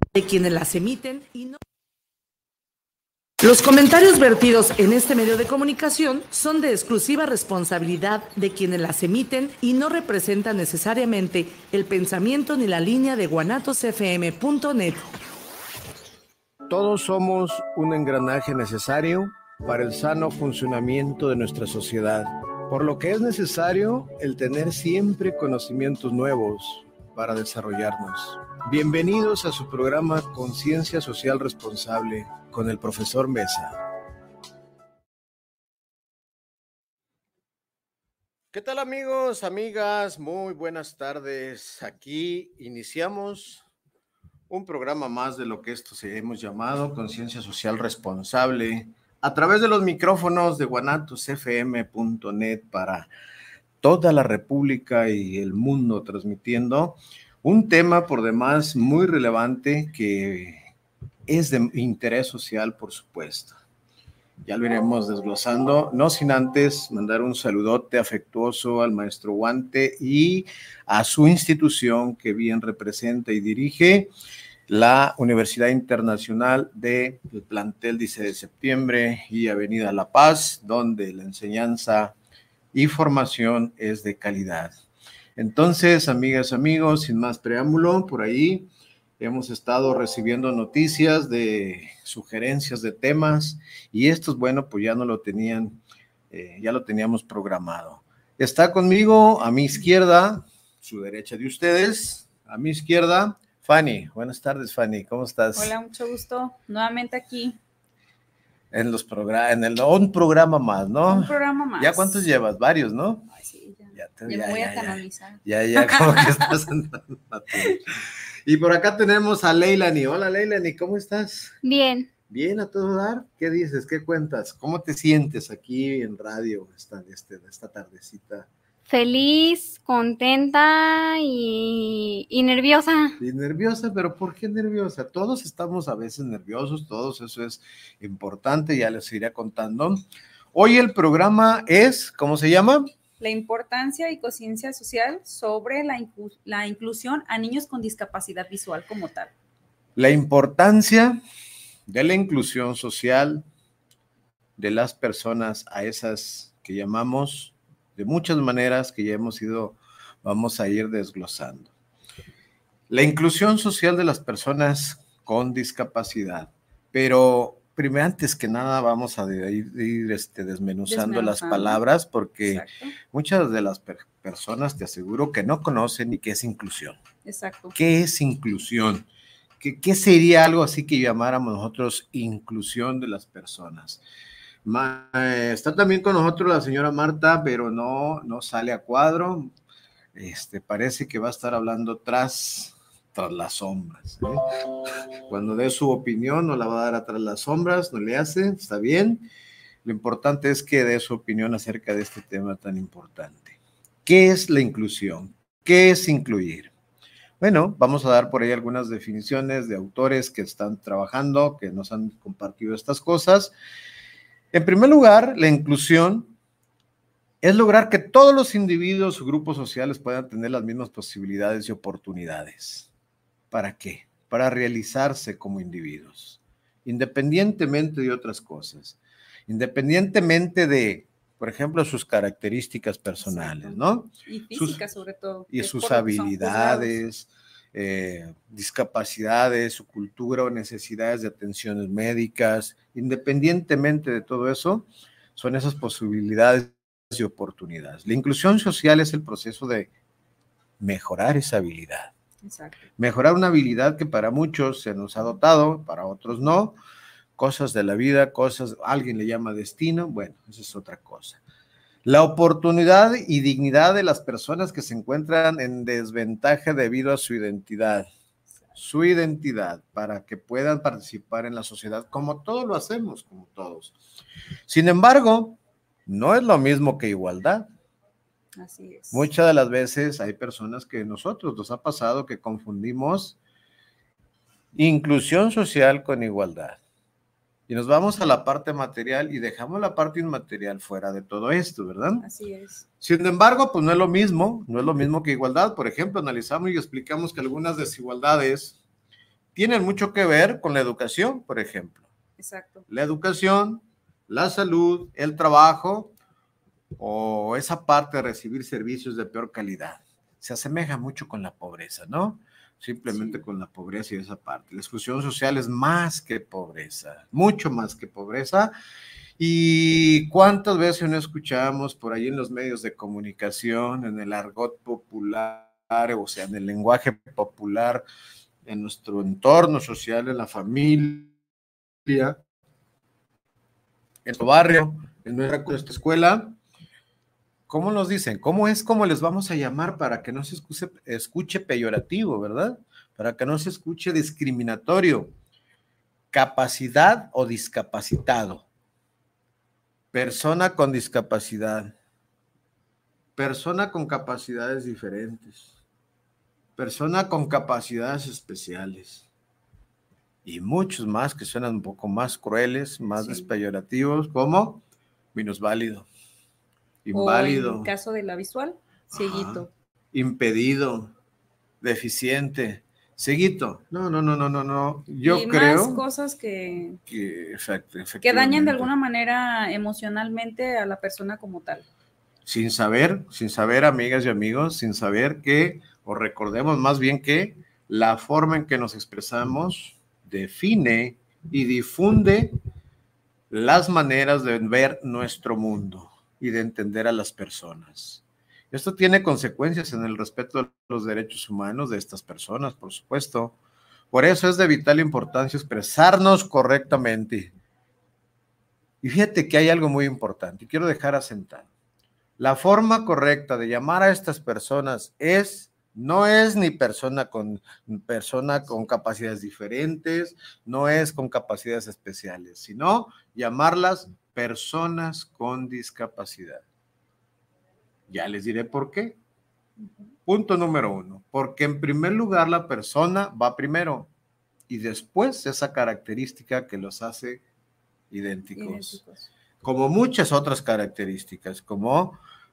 de quienes las emiten y no. Los comentarios vertidos en este medio de comunicación son de exclusiva responsabilidad de quienes las emiten y no representan necesariamente el pensamiento ni la línea de guanatosfm.net. Todos somos un engranaje necesario para el sano funcionamiento de nuestra sociedad, por lo que es necesario el tener siempre conocimientos nuevos para desarrollarnos. Bienvenidos a su programa Conciencia Social Responsable con el profesor Mesa. ¿Qué tal, amigos, amigas? Muy buenas tardes. Aquí iniciamos un programa más de lo que esto se hemos llamado Conciencia Social Responsable a través de los micrófonos de guanatosfm.net para toda la República y el mundo, transmitiendo un tema por demás muy relevante que es de interés social, por supuesto. Ya lo iremos desglosando, no sin antes mandar un saludote afectuoso al maestro Guante y a su institución que bien representa y dirige, la Universidad Internacional del plantel 10 de septiembre y Avenida La Paz, donde la enseñanza y formación es de calidad. Entonces, amigas, amigos, sin más preámbulo, por ahí hemos estado recibiendo noticias de sugerencias de temas y estos, bueno, pues ya no lo tenían, ya lo teníamos programado. Está conmigo a mi izquierda, su derecha de ustedes, a mi izquierda, Fanny. Buenas tardes, Fanny, ¿cómo estás? Hola, mucho gusto. Nuevamente aquí. En los un programa más, ¿no? Un programa más. ¿Ya cuántos llevas? Varios, ¿no? Ay, sí, ya me voy a canonizar. Ya, como que estás andando. Y por acá tenemos a Leilani. Hola, Leilani, ¿cómo estás? Bien. Bien, a todo dar. ¿Qué dices? ¿Qué cuentas? ¿Cómo te sientes aquí en radio esta tardecita? Feliz, contenta y nerviosa. Y nerviosa, pero ¿por qué nerviosa? Todos estamos a veces nerviosos, todos, eso es importante, ya les iré contando. Hoy el programa es, ¿cómo se llama? La importancia y conciencia social sobre la inclusión a niños con discapacidad visual como tal. La importancia de la inclusión social de las personas a esas que llamamos de muchas maneras que ya vamos a ir desglosando. La inclusión social de las personas con discapacidad, pero primero, antes que nada, vamos a ir desmenuzando las palabras, porque exacto, muchas de las personas te aseguro que no conocen ni qué es inclusión. Exacto. ¿Qué es inclusión? ¿Qué sería algo así que llamáramos nosotros inclusión de las personas? Está también con nosotros la señora Marta, pero no sale a cuadro. Parece que va a estar hablando tras las sombras, ¿eh? Cuando dé su opinión no la va a dar atrás las sombras, no le hace, está bien. Lo importante es que dé su opinión acerca de este tema tan importante. ¿Qué es la inclusión? ¿Qué es incluir? Bueno, vamos a dar por ahí algunas definiciones de autores que están trabajando, que nos han compartido estas cosas. En primer lugar, la inclusión es lograr que todos los individuos o grupos sociales puedan tener las mismas posibilidades y oportunidades. ¿Para qué? Para realizarse como individuos, independientemente de otras cosas, independientemente de, por ejemplo, sus características personales, ¿no? Y físicas sobre todo. Y sus habilidades, discapacidades, su cultura o necesidades de atenciones médicas, independientemente de todo eso, son esas posibilidades y oportunidades. La inclusión social es el proceso de mejorar esa habilidad. Exacto. Mejorar una habilidad que para muchos se nos ha dotado, para otros no, cosas de la vida, alguien le llama destino, bueno, eso es otra cosa. La oportunidad y dignidad de las personas que se encuentran en desventaja debido a su identidad, para que puedan participar en la sociedad, como todos lo hacemos, como todos. Sin embargo, no es lo mismo que igualdad. Así es. Muchas de las veces hay personas que nosotros nos ha pasado que confundimos inclusión social con igualdad. Y nos vamos a la parte material y dejamos la parte inmaterial fuera de todo esto, ¿verdad? Así es. Sin embargo, pues no es lo mismo que igualdad. Por ejemplo, analizamos y explicamos que algunas desigualdades tienen mucho que ver con la educación, por ejemplo. Exacto. La educación, la salud, el trabajo o esa parte de recibir servicios de peor calidad. Se asemeja mucho con la pobreza, ¿no? Simplemente con la pobreza y esa parte. La exclusión social es más que pobreza, mucho más que pobreza. ¿Y cuántas veces no escuchamos por ahí en los medios de comunicación, en el argot popular, o sea, en el lenguaje popular, en nuestro entorno social, en la familia, en nuestro barrio, en nuestra escuela? ¿Cómo nos dicen? ¿Cómo les vamos a llamar para que no se escuche peyorativo, verdad? Para que no se escuche discriminatorio. Capacidad o discapacitado. Persona con discapacidad. Persona con capacidades diferentes. Persona con capacidades especiales. Y muchos más que suenan un poco más crueles, más despeyorativos, como minusválido. Inválido. O en caso de la visual, cieguito. Impedido, deficiente, ceguito. No. Yo creo más cosas que efectivamente, dañan de alguna manera emocionalmente a la persona como tal. Sin saber, amigas y amigos, sin saber que, o recordemos más bien que la forma en que nos expresamos define y difunde las maneras de ver nuestro mundo y de entender a las personas. Esto tiene consecuencias en el respeto de los derechos humanos de estas personas, por supuesto. Por eso es de vital importancia expresarnos correctamente. Y fíjate que hay algo muy importante, y quiero dejar asentado. La forma correcta de llamar a estas personas no es ni persona con capacidades diferentes, no es con capacidades especiales, sino llamarlas personas con discapacidad. Ya les diré por qué. Punto número 1, porque en primer lugar la persona va primero y después esa característica que los hace idénticos. Como muchas otras características, como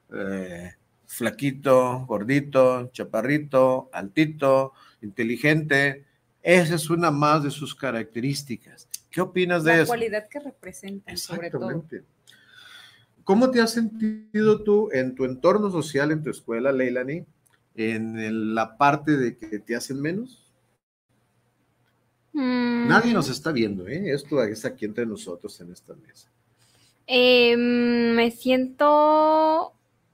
flaquito, gordito, chaparrito, altito, inteligente. Esa es una más de sus características. ¿Qué opinas de eso? La cualidad que representan, sobre todo. ¿Cómo te has sentido tú en tu entorno social, en tu escuela, Leilani, en la parte de que te hacen menos? Nadie nos está viendo, ¿eh? Esto es aquí entre nosotros en esta mesa. Me siento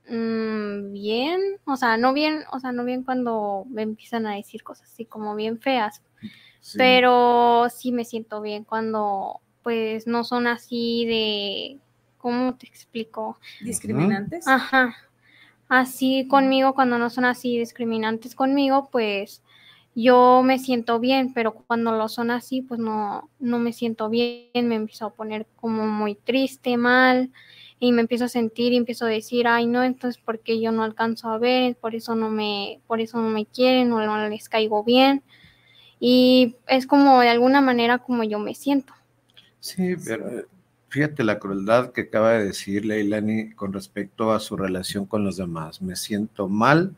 bien, no bien cuando me empiezan a decir cosas así como bien feas, sí. Pero sí me siento bien cuando pues no son así de, ¿cómo te explico? ¿Discriminantes? Ajá, así conmigo, cuando no son así discriminantes conmigo, pues yo me siento bien, pero cuando lo son así, pues no me siento bien, me empiezo a poner como muy triste, mal, y me empiezo a sentir y empiezo a decir, ay no, entonces ¿por qué yo no alcanzo a ver? Por eso no me quieren o no les caigo bien, y es como de alguna manera como yo me siento. Sí, pero fíjate la crueldad que acaba de decir Leilani con respecto a su relación con los demás. Me siento mal,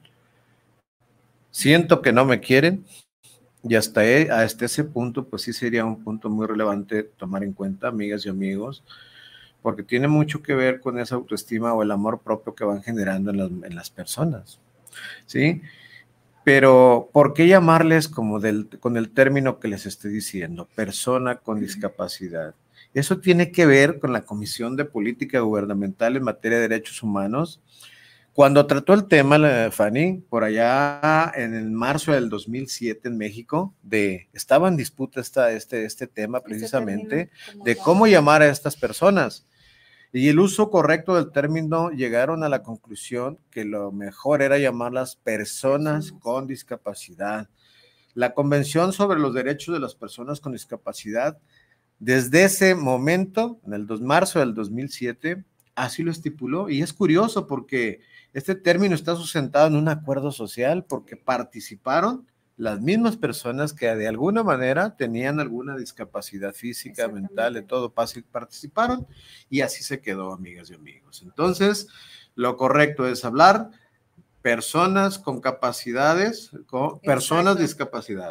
siento que no me quieren, y hasta ese punto, pues sí sería un punto muy relevante tomar en cuenta, amigas y amigos, porque tiene mucho que ver con esa autoestima o el amor propio que van generando en las personas, ¿sí? Pero, ¿por qué llamarles con el término que les estoy diciendo? Persona con discapacidad. Eso tiene que ver con la Comisión de Política Gubernamental en materia de derechos humanos. Cuando trató el tema, Fanny, por allá en el marzo del 2007 en México, estaba en disputa este tema precisamente de cómo llamar a estas personas. Y el uso correcto del término llegaron a la conclusión que lo mejor era llamarlas personas con discapacidad. La Convención sobre los Derechos de las Personas con Discapacidad, desde ese momento, en el marzo del 2007, así lo estipuló. Y es curioso porque este término está sustentado en un acuerdo social porque participaron las mismas personas que de alguna manera tenían alguna discapacidad física, mental, de todo, participaron y así se quedó, amigas y amigos. Entonces, lo correcto es hablar personas con capacidades, personas discapacidades.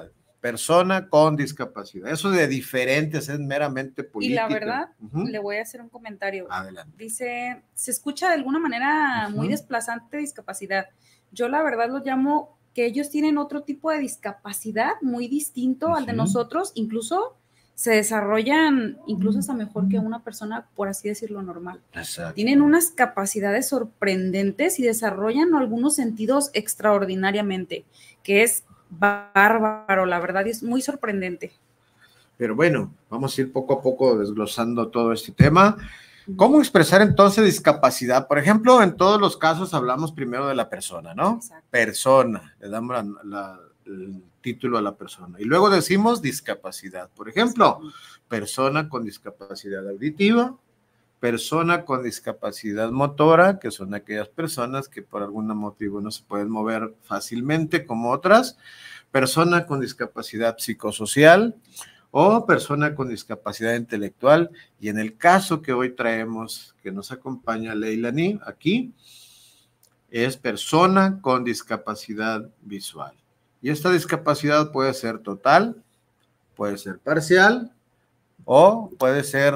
persona con discapacidad. Eso de diferentes es meramente política. Y la verdad, le voy a hacer un comentario. Adelante. Dice, se escucha de alguna manera muy desplazante discapacidad. Yo la verdad lo llamo que ellos tienen otro tipo de discapacidad muy distinto al de nosotros, incluso se desarrollan incluso hasta mejor que una persona, por así decirlo, normal. Exacto. Tienen unas capacidades sorprendentes y desarrollan algunos sentidos extraordinariamente, que es bárbaro, la verdad, y es muy sorprendente. Pero bueno, vamos a ir poco a poco desglosando todo este tema. ¿Cómo expresar entonces discapacidad? Por ejemplo, en todos los casos hablamos primero de la persona, ¿no? Exacto. Persona, le damos el título a la persona. Y luego decimos discapacidad. Por ejemplo, persona con discapacidad auditiva, persona con discapacidad motora, que son aquellas personas que por algún motivo no se pueden mover fácilmente como otras, persona con discapacidad psicosocial o persona con discapacidad intelectual. Y en el caso que hoy traemos, que nos acompaña Leilani aquí, es persona con discapacidad visual. Y esta discapacidad puede ser total, puede ser parcial, o puede ser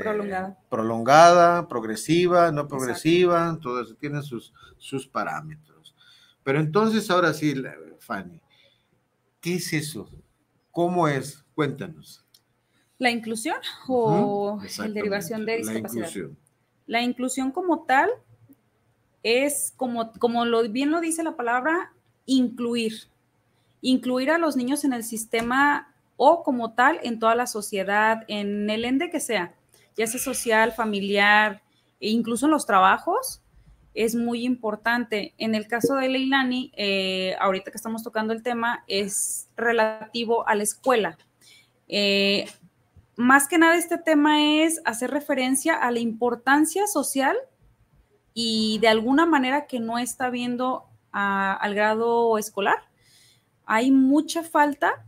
prolongada, progresiva, no progresiva. Exacto. Todo eso tiene sus parámetros. Pero entonces, ahora sí, Fanny, ¿qué es eso? ¿Cómo es? Cuéntanos. ¿La inclusión o la derivación de discapacidad? La inclusión como tal es, como bien lo dice la palabra, incluir a los niños en el sistema o como tal en toda la sociedad, en el ende que sea, ya sea social, familiar, e incluso en los trabajos, es muy importante. En el caso de Leilani, ahorita que estamos tocando el tema, es relativo a la escuela. Más que nada este tema es hacer referencia a la importancia social y de alguna manera que no está viendo al grado escolar. Hay mucha falta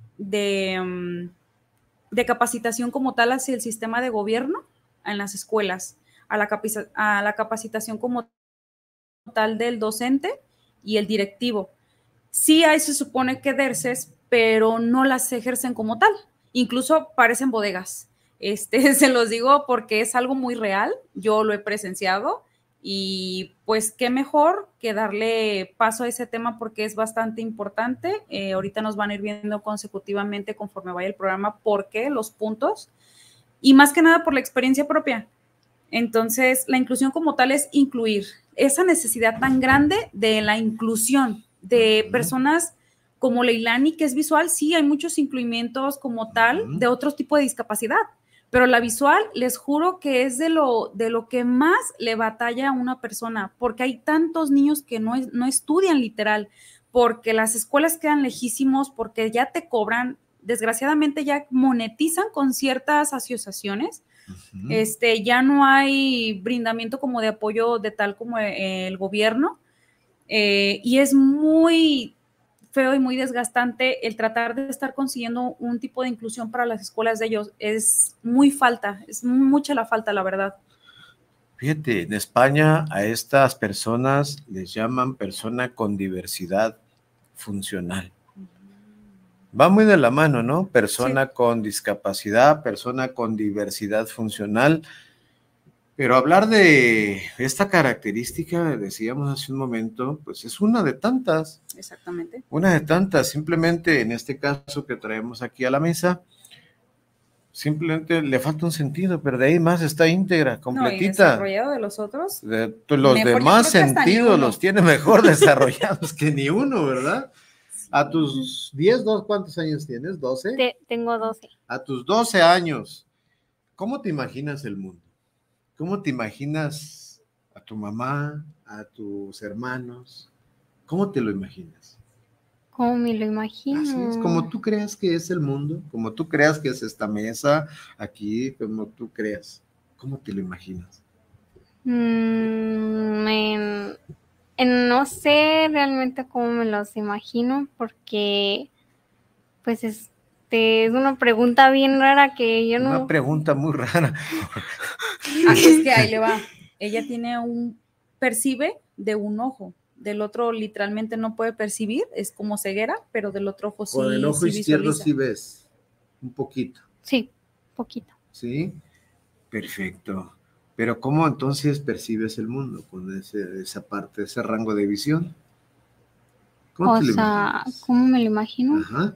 de capacitación como tal hacia el sistema de gobierno en las escuelas, a la capacitación como tal del docente y el directivo. Sí hay, se supone que DERCES, pero no las ejercen como tal. Incluso parecen bodegas. Se los digo porque es algo muy real. Yo lo he presenciado. Y pues qué mejor que darle paso a ese tema porque es bastante importante. Ahorita nos van a ir viendo consecutivamente conforme vaya el programa por qué, los puntos, y más que nada por la experiencia propia. Entonces, la inclusión como tal es incluir esa necesidad tan grande de la inclusión de personas como Leilani, que es visual. Sí, hay muchos incluimientos como tal de otro tipo de discapacidad, pero la visual, les juro que es de lo que más le batalla a una persona, porque hay tantos niños que no estudian literal, porque las escuelas quedan lejísimos, porque ya te cobran, desgraciadamente ya monetizan con ciertas asociaciones, ya no hay brindamiento como de apoyo de tal como el gobierno, y es muy feo y muy desgastante el tratar de estar consiguiendo un tipo de inclusión para las escuelas de ellos. Es mucha la falta, la verdad. Fíjate, en España a estas personas les llaman persona con diversidad funcional. Va muy de la mano, ¿no? Persona con discapacidad, persona con diversidad funcional. Pero hablar de esta característica, decíamos hace un momento, pues es una de tantas. Exactamente. Una de tantas. Simplemente en este caso que traemos aquí a la mesa, simplemente le falta un sentido, pero de ahí más está íntegra, completita. No, y desarrollado de los otros. Los demás sentidos los tiene mejor desarrollados que ni uno, ¿verdad? Sí. A tus 10, ¿cuántos años tienes? ¿12? Tengo 12. A tus 12 años, ¿cómo te imaginas el mundo? ¿Cómo te imaginas a tu mamá, a tus hermanos? ¿Cómo te lo imaginas? ¿Cómo me lo imagino? Así es, como tú creas que es el mundo, como tú creas que es esta mesa aquí, como tú creas. ¿Cómo te lo imaginas? No sé realmente cómo me los imagino, porque pues es una pregunta bien rara que yo no... Una pregunta muy rara. Es que ahí le va. Ella tiene percibe de un ojo. del otro literalmente no puede percibir, es como ceguera, pero del otro ojo sí. Con el ojo izquierdo visualiza. sí ves un poquito. Sí, poquito. ¿Sí? Perfecto. Pero ¿cómo entonces percibes el mundo con esa parte, ese rango de visión? ¿Cómo te lo imaginas? ¿Cómo me lo imagino? Ajá.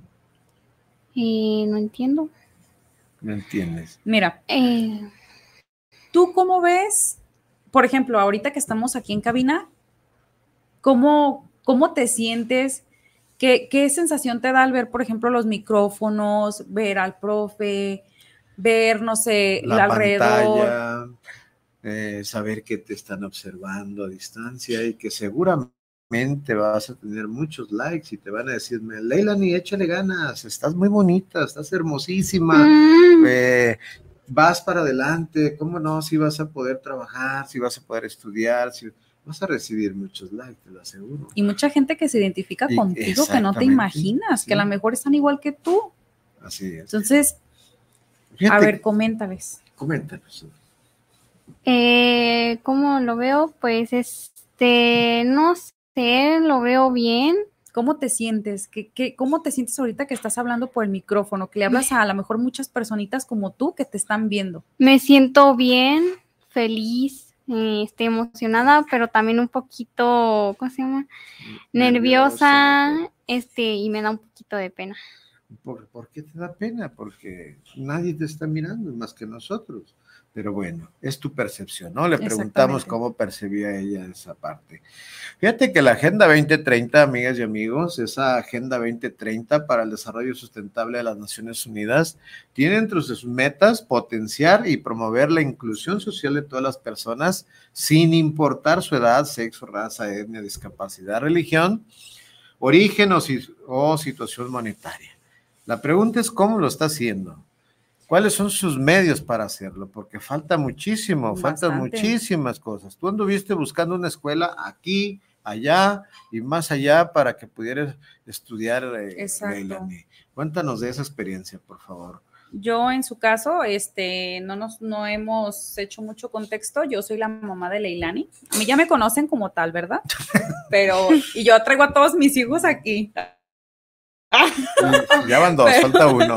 No entiendo. No entiendes. Mira, ¿tú cómo ves, por ejemplo, ahorita que estamos aquí en cabina, cómo te sientes? ¿Qué sensación te da al ver, por ejemplo, los micrófonos, ver al profe, ver, no sé, el La alrededor? pantalla, saber que te están observando a distancia y que seguramente vas a tener muchos likes y te van a decir, Leilani, échale ganas, estás muy bonita, estás hermosísima, vas para adelante, ¿cómo no? Si vas a poder trabajar, si vas a poder estudiar, si vas a recibir muchos likes, te lo aseguro. Y mucha gente que se identifica contigo, que no te imaginas, sí. que a lo mejor están igual que tú. Así es. Entonces, fíjate, a ver, coméntales. Coméntanos. ¿Cómo lo veo? Pues, no sé, lo veo bien. ¿Cómo te sientes? ¿Cómo te sientes ahorita que estás hablando por el micrófono? Que le hablas a lo mejor muchas personitas como tú que te están viendo. Me siento bien, feliz, estoy emocionada, pero también un poquito, ¿cómo se llama? Nerviosa, y me da un poquito de pena. ¿Por qué te da pena? Porque nadie te está mirando más que nosotros. Pero bueno, es tu percepción, ¿no? Le preguntamos cómo percibía ella esa parte. Fíjate que la Agenda 2030, amigas y amigos, esa Agenda 2030 para el Desarrollo Sustentable de las Naciones Unidas, tiene entre sus metas potenciar y promover la inclusión social de todas las personas, sin importar su edad, sexo, raza, etnia, discapacidad, religión, origen o situación monetaria. La pregunta es cómo lo está haciendo. ¿Cuáles son sus medios para hacerlo? Porque falta muchísimo, faltan muchísimas cosas. Tú anduviste buscando una escuela aquí, allá y más allá para que pudieras estudiar, Leilani. Cuéntanos de esa experiencia, por favor. Yo, en su caso, no hemos hecho mucho contexto. Yo soy la mamá de Leilani. A mí ya me conocen como tal, ¿verdad? Y yo traigo a todos mis hijos aquí. Ya van dos, falta uno.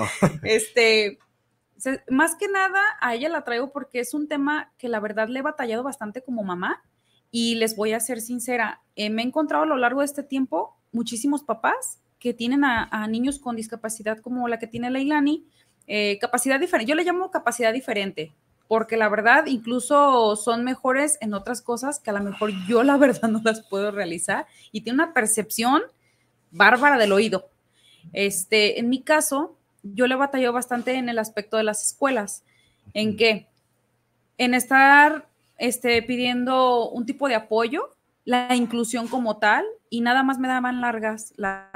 Más que nada a ella la traigo porque es un tema que la verdad le he batallado bastante como mamá, y les voy a ser sincera, me he encontrado a lo largo de este tiempo muchísimos papás que tienen a niños con discapacidad como la que tiene Leilani, capacidad diferente, yo le llamo capacidad diferente, porque la verdad incluso son mejores en otras cosas que a lo mejor yo la verdad no las puedo realizar, y tiene una percepción bárbara del oído. En mi caso, yo le batallo bastante en el aspecto de las escuelas. ¿En qué? En estar pidiendo un tipo de apoyo, la inclusión como tal, y nada más me daban largas.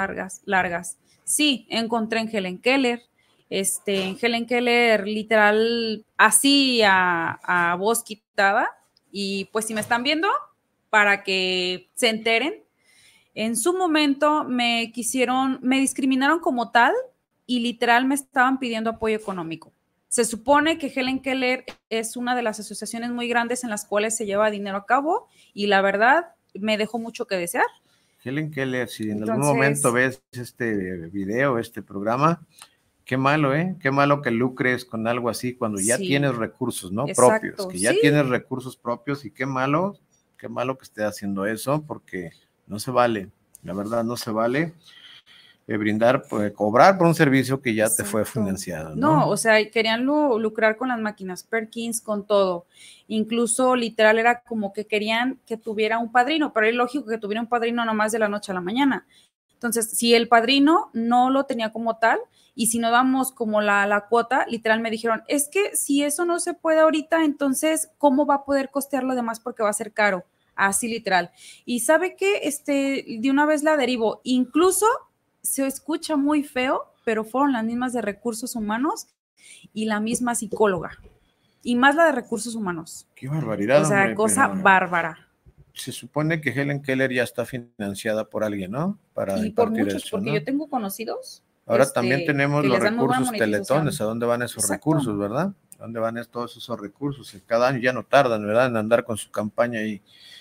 Sí, encontré en Helen Keller, en Helen Keller literal así a voz quitada, y pues si me están viendo, para que se enteren, en su momento me discriminaron como tal, y literal me estaban pidiendo apoyo económico. Se supone que Helen Keller es una de las asociaciones muy grandes en las cuales se lleva dinero a cabo, y la verdad me dejó mucho que desear. Helen Keller, si en algún momento ves este video, este programa, qué malo, qué malo que lucres con algo así cuando ya tienes recursos, ¿no? Exacto, propios, que ya tienes recursos propios, y qué malo que esté haciendo eso, porque no se vale, la verdad no se vale. Brindar, cobrar por un servicio que ya te fue financiado, ¿no? No, o sea, querían lucrar con las máquinas Perkins, con todo. Incluso literal era como que querían que tuviera un padrino, pero es lógico que tuviera un padrino nomás de la noche a la mañana. Entonces, si el padrino no lo tenía como tal, y si no damos como la cuota, literal me dijeron, es que si eso no se puede ahorita, entonces, ¿cómo va a poder costear lo demás? Porque va a ser caro, así literal. Y ¿sabe qué? De una vez la derivo, incluso se escucha muy feo, pero fueron las mismas de recursos humanos y la misma psicóloga, y más la de recursos humanos. Qué barbaridad. O sea, hombre, cosa bárbara. Se supone que Helen Keller ya está financiada por alguien, ¿no? Para y por muchos, eso, porque ¿no? Yo tengo conocidos. Ahora también tenemos los recursos teletones. ¿A dónde van esos recursos, verdad? ¿A dónde van todos esos recursos? Cada año ya no tardan, ¿verdad? En andar con su campaña ahí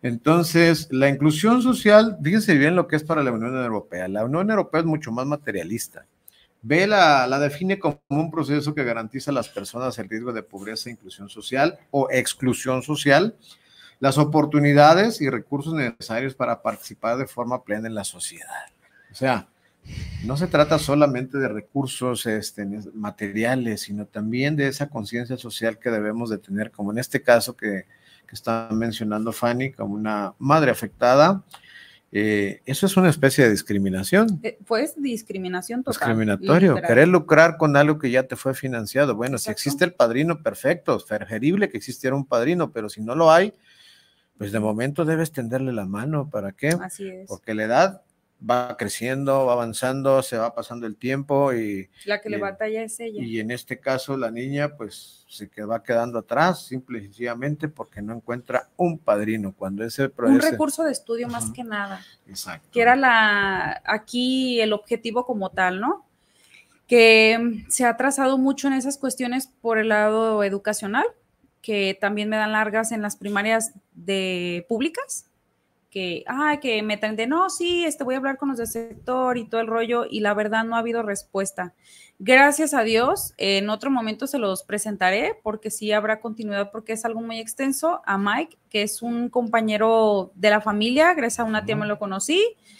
Entonces, la inclusión social, fíjense bien lo que es para la Unión Europea. La Unión Europea es mucho más materialista. La define como un proceso que garantiza a las personas el riesgo de pobreza, inclusión social o exclusión social, las oportunidades y recursos necesarios para participar de forma plena en la sociedad. O sea, no se trata solamente de recursos materiales, sino también de esa conciencia social que debemos de tener, como en este caso que está mencionando Fanny, como una madre afectada. Eso es una especie de discriminación. Pues discriminación total. Discriminatorio, literal. Querer lucrar con algo que ya te fue financiado. Bueno, exacto. Si existe el padrino, perfecto, es preferible que existiera un padrino, pero si no lo hay, pues de momento debes tenderle la mano. ¿Para qué? Así es. Porque la edad va creciendo, va avanzando, se va pasando el tiempo y... La que le batalla es ella. Y en este caso la niña pues va quedando atrás simple y sencillamente porque no encuentra un padrino. Cuando un recurso de estudio más que nada. Exacto. Que era aquí el objetivo como tal, ¿no? Que se ha atrasado mucho en esas cuestiones por el lado educacional, que también me dan largas en las primarias públicas, que me traen de, no, sí, voy a hablar con los del sector y todo el rollo, y la verdad no ha habido respuesta. Gracias a Dios, en otro momento se los presentaré, porque sí habrá continuidad, porque es algo muy extenso, a Mike, que es un compañero de la familia, gracias a una tía me lo conocí,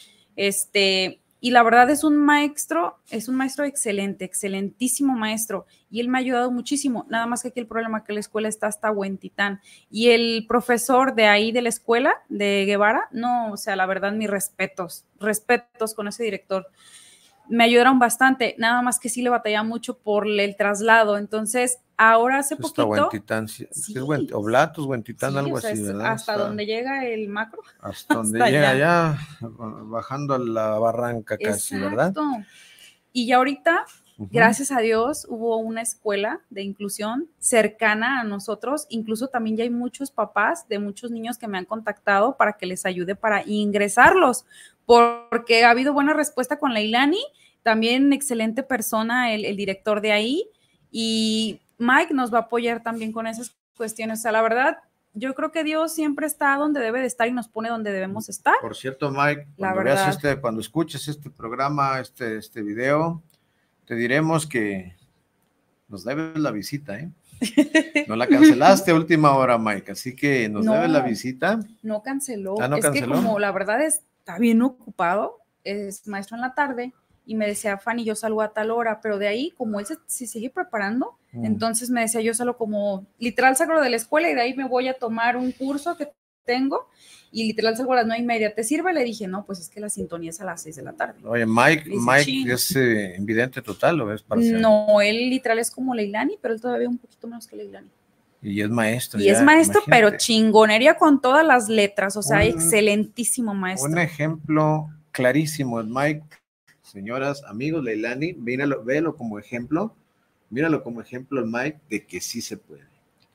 y la verdad es un maestro excelente, excelentísimo maestro, y él me ha ayudado muchísimo, nada más que aquí el problema es que la escuela está hasta Huentitán, y el profesor de ahí de la escuela, de Guevara, no, o sea, la verdad, mis respetos con ese director, me ayudaron bastante, nada más que sí le batallaba mucho por el traslado, entonces, ahora hace poquito... Huentitán, sí. Oblatos, Huentitán, sí, algo o sea, así, ¿verdad? Hasta donde llega el macro. Hasta donde llega allá, bajando a la barranca casi, exacto. ¿verdad? Y ya ahorita, gracias a Dios, hubo una escuela de inclusión cercana a nosotros, incluso también ya hay muchos papás de muchos niños que me han contactado para que les ayude para ingresarlos, porque ha habido buena respuesta con Leilani, también excelente persona el director de ahí, y Mike nos va a apoyar también con esas cuestiones. O sea, la verdad, yo creo que Dios siempre está donde debe de estar y nos pone donde debemos estar. Por cierto, Mike, cuando escuches este programa, este video, te diremos que nos debes la visita, ¿eh? No la cancelaste a última hora, Mike, así que nos debes la visita. No canceló. ¿No canceló? Que como la verdad está bien ocupado, es maestro en la tarde, y me decía, Fanny, yo salgo a tal hora, pero de ahí, como él se sigue preparando, entonces me decía, yo salgo como, literal salgo de la escuela y de ahí me voy a tomar un curso que tengo, y literal salgo a las 9:30, ¿te sirve? Le dije, no, pues es que la sintonía es a las 6 de la tarde. Oye, Mike es invidente total, ¿o es parcial? No, él literal es como Leilani, pero él todavía un poquito menos que Leilani. Y es maestro. Y ya, es maestro, imagínate. Pero chingonería con todas las letras, o sea, excelentísimo maestro. Un ejemplo clarísimo es Mike. Señoras, amigos, Leilani, véalo como ejemplo, míralo como ejemplo el Mike de que sí se puede.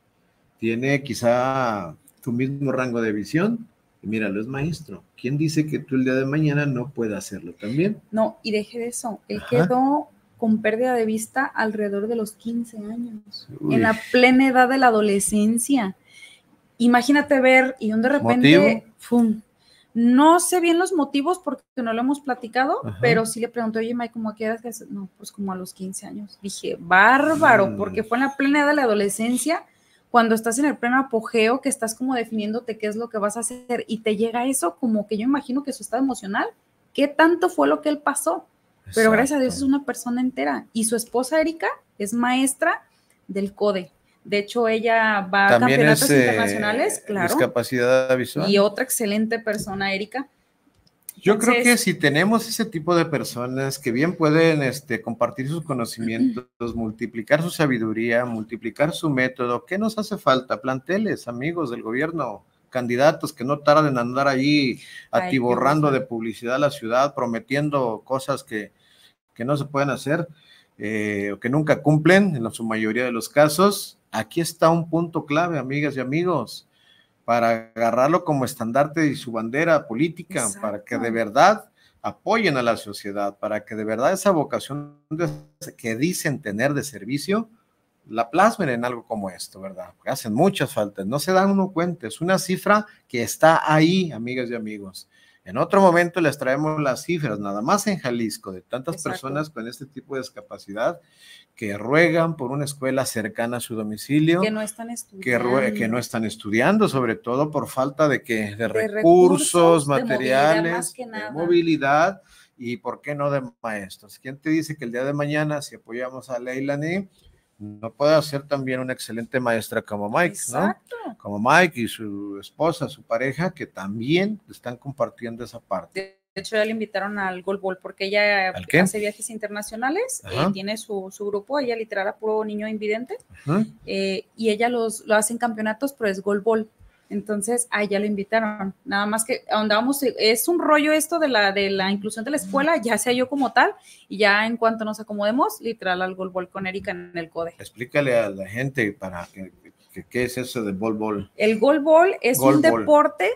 Tiene quizá tu mismo rango de visión, y míralo, es maestro. ¿Quién dice que tú el día de mañana no pueda hacerlo también? No, y deje de eso, él quedó con pérdida de vista alrededor de los 15 años, en la plena edad de la adolescencia. Imagínate ver, y de repente, ¡fum! No sé bien los motivos porque no lo hemos platicado, pero sí le pregunté, oye, Mike, ¿cómo a qué edad? No, pues como a los 15 años. Dije, bárbaro, porque fue en la plena edad de la adolescencia, cuando estás en el pleno apogeo, que estás como definiéndote qué es lo que vas a hacer, y te llega eso, como que yo imagino que su estado emocional, ¿qué tanto fue lo que él pasó? Exacto. Pero gracias a Dios es una persona entera. Y su esposa, Erika, es maestra del CODE. De hecho, ella va a campeonatos internacionales, claro. Discapacidad visual. Y otra excelente persona, Erika. Yo creo que si tenemos ese tipo de personas que bien pueden compartir sus conocimientos, multiplicar su sabiduría, multiplicar su método, ¿qué nos hace falta? Planteles, amigos del gobierno, candidatos que no tarden en andar allí atiborrando de publicidad a la ciudad, prometiendo cosas que no se pueden hacer o que nunca cumplen en su mayoría de los casos. Aquí está un punto clave, amigas y amigos, para agarrarlo como estandarte y su bandera política. Exacto. Para que de verdad apoyen a la sociedad, para que de verdad esa vocación que dicen tener de servicio la plasmen en algo como esto, ¿verdad? Porque hacen muchas faltas, no se dan uno cuenta, es una cifra que está ahí, amigas y amigos. En otro momento les traemos las cifras, nada más en Jalisco, de tantas Exacto. personas con este tipo de discapacidad que ruegan por una escuela cercana a su domicilio, que no están estudiando, que no están estudiando, sobre todo por falta de recursos, recursos, materiales, de de movilidad y por qué no de maestros. ¿Quién te dice que el día de mañana, si apoyamos a Leilani, no puede ser también una excelente maestra como Mike? Exacto. ¿No? Como Mike y su esposa, su pareja, que también están compartiendo esa parte. De hecho, ya le invitaron al Golbol porque ella hace viajes internacionales, tiene su grupo, ella literal a puro niño invidente, y ella lo hace en campeonatos, pero es Golbol. Entonces, a ella lo invitaron. Nada más que andábamos, es un rollo esto de la inclusión de la escuela, ya sea yo como tal, y ya en cuanto nos acomodemos, literal al Golbol con Erika en el CODE. Explícale a la gente para qué es eso de Golbol. El Golbol es un deporte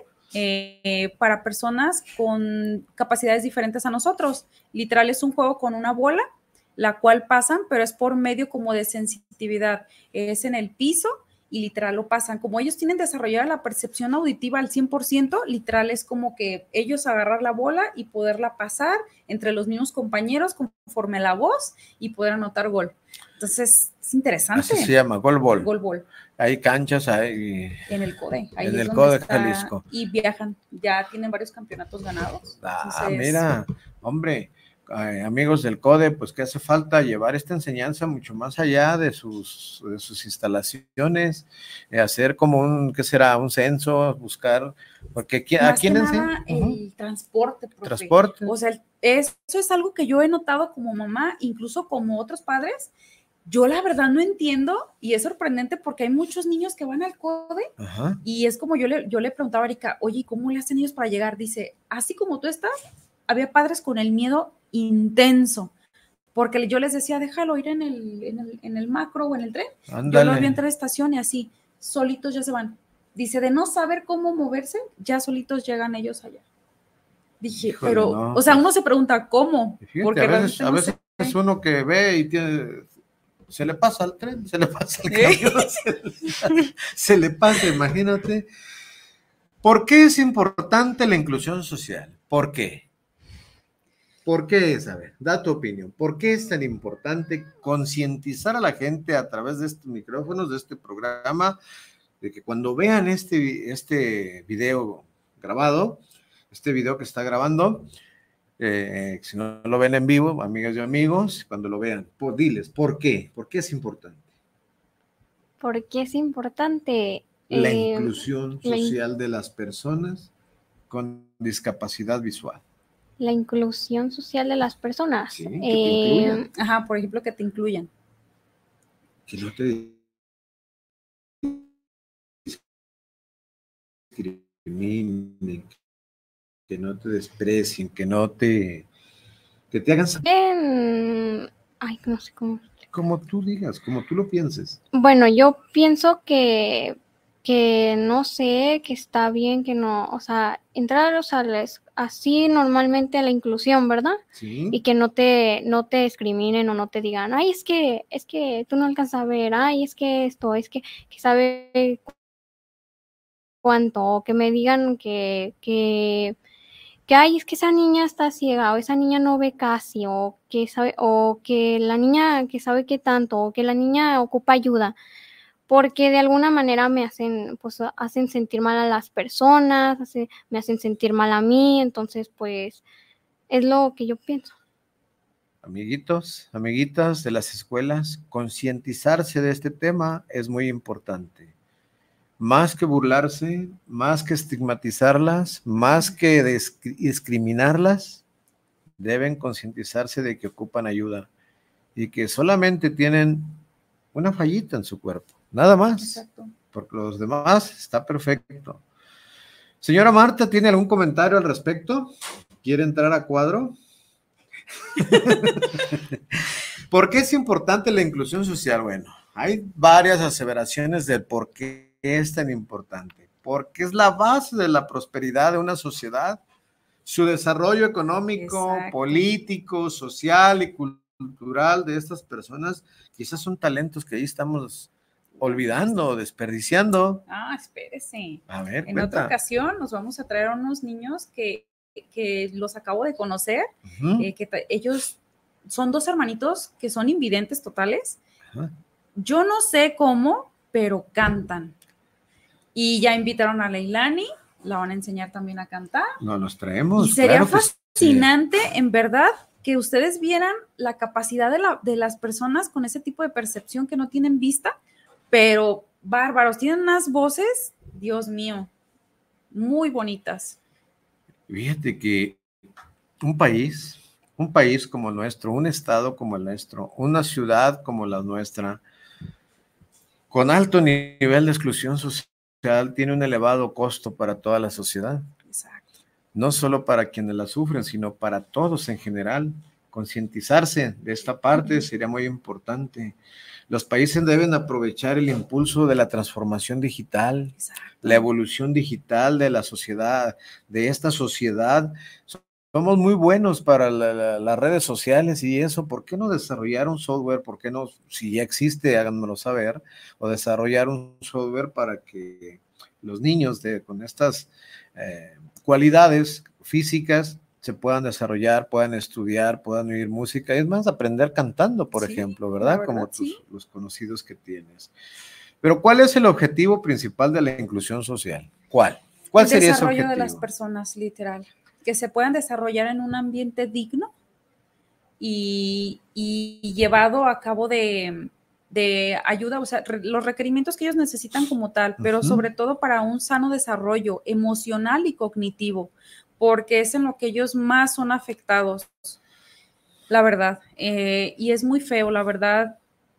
para personas con capacidades diferentes a nosotros. Literal es un juego con una bola, la cual pasan, pero es por medio como de sensitividad. Es en el piso y literal lo pasan. Como ellos tienen desarrollada la percepción auditiva al 100%, literal es como que ellos agarrar la bola y poderla pasar entre los mismos compañeros conforme la voz y poder anotar gol. Entonces, es interesante. Así se llama, Golbol. Golbol. Hay canchas ahí. En el CODE. Ahí en el CODE Jalisco. Y viajan, ya tienen varios campeonatos ganados. Entonces, mira, hombre, amigos del CODE, pues que hace falta llevar esta enseñanza mucho más allá de sus instalaciones, hacer como un censo, buscar, porque ¿a quién enseña? El transporte, profe. Transporte. O sea, eso es algo que yo he notado como mamá, incluso como otros padres. Yo la verdad no entiendo y es sorprendente porque hay muchos niños que van al CODE y es como yo le preguntaba a Erika, oye, ¿cómo le hacen ellos para llegar? Dice, así como tú estás, había padres con el miedo intenso, porque yo les decía, déjalo ir en el macro o en el tren. Ándale. Yo los vi entrar a la estación y así, solitos ya se van. Dice, de no saber cómo moverse, ya solitos llegan ellos allá. Dije, híjole, pero, no, o sea, uno se pregunta, ¿cómo? Fíjate, porque a veces es uno que ve y se le pasa al tren, se le pasa al camión, se le pasa, imagínate. ¿Por qué es importante la inclusión social? ¿Por qué? ¿Por qué es? A ver, da tu opinión. ¿Por qué es tan importante concientizar a la gente a través de estos micrófonos, de este programa, de que cuando vean este video grabado, este video que está grabando, si no lo ven en vivo, amigas y amigos, cuando lo vean, diles, ¿por qué? ¿Por qué es importante? ¿Por qué es importante? La inclusión social de las personas con discapacidad visual. La inclusión social de las personas. Sí, que te incluyan. Ajá, por ejemplo, que te incluyan. Que no te discriminen, que no te desprecien, que te hagan ay, no sé cómo. Como tú digas, como tú lo pienses. Bueno, yo pienso que no sé, que está bien, que no, o sea, entrar así normalmente a la inclusión, ¿verdad? Sí. Y que no te discriminen o no te digan, ay, es que tú no alcanzas a ver, ay, es que esto, es que sabe cuánto, o que me digan que ay, es que esa niña está ciega, o esa niña no ve casi, o que la niña que sabe qué tanto, o que la niña ocupa ayuda, porque de alguna manera me hacen sentir mal a las personas, me hacen sentir mal a mí, entonces pues es lo que yo pienso. Amiguitos, amiguitas de las escuelas, concientizarse de este tema es muy importante. Más que burlarse, más que estigmatizarlas, más que discriminarlas, deben concientizarse de que ocupan ayuda y que solamente tienen una fallita en su cuerpo, nada más. Exacto. Porque los demás está perfecto. Señora Marta, ¿tiene algún comentario al respecto? ¿Quiere entrar a cuadro? ¿Por qué es importante la inclusión social? Bueno, hay varias aseveraciones del por qué es tan importante. Porque es la base de la prosperidad de una sociedad, su desarrollo económico, político, social y cultural cultural de estas personas, quizás son talentos que ahí estamos olvidando, desperdiciando. Espérese. A ver, en cuenta. otra ocasión nos vamos a traer a unos niños que los acabo de conocer, ellos son 2 hermanitos que son invidentes totales. Yo no sé cómo, pero cantan. Y ya invitaron a Leilani, la van a enseñar también a cantar. No, los traemos. Y sería claro fascinante, en verdad, que ustedes vieran la capacidad de las personas con ese tipo de percepción que no tienen vista, pero bárbaros, tienen unas voces, Dios mío, muy bonitas. Fíjate que un país como el nuestro, un estado como el nuestro, una ciudad como la nuestra, con alto nivel de exclusión social, tiene un elevado costo para toda la sociedad. Exacto. No solo para quienes la sufren, sino para todos en general. Concientizarse de esta parte sería muy importante. Los países deben aprovechar el impulso de la transformación digital, Exacto. La evolución digital de la sociedad, de esta sociedad. Somos muy buenos para las redes sociales y eso. ¿Por qué no desarrollar un software? ¿Por qué no, si ya existe, háganmelo saber, o desarrollar un software para que los niños con estas cualidades físicas se puedan desarrollar, puedan estudiar, puedan oír música, es más, aprender cantando, por ejemplo, ¿verdad? Como los conocidos que tienes. Pero ¿cuál es el objetivo principal de la inclusión social? ¿Cuál sería ese objetivo? El desarrollo de las personas, literal, que se puedan desarrollar en un ambiente digno y llevado a cabo de ayuda, o sea, los requerimientos que ellos necesitan como tal, pero sobre todo para un sano desarrollo emocional y cognitivo, porque es en lo que ellos más son afectados, la verdad. Y es muy feo, la verdad,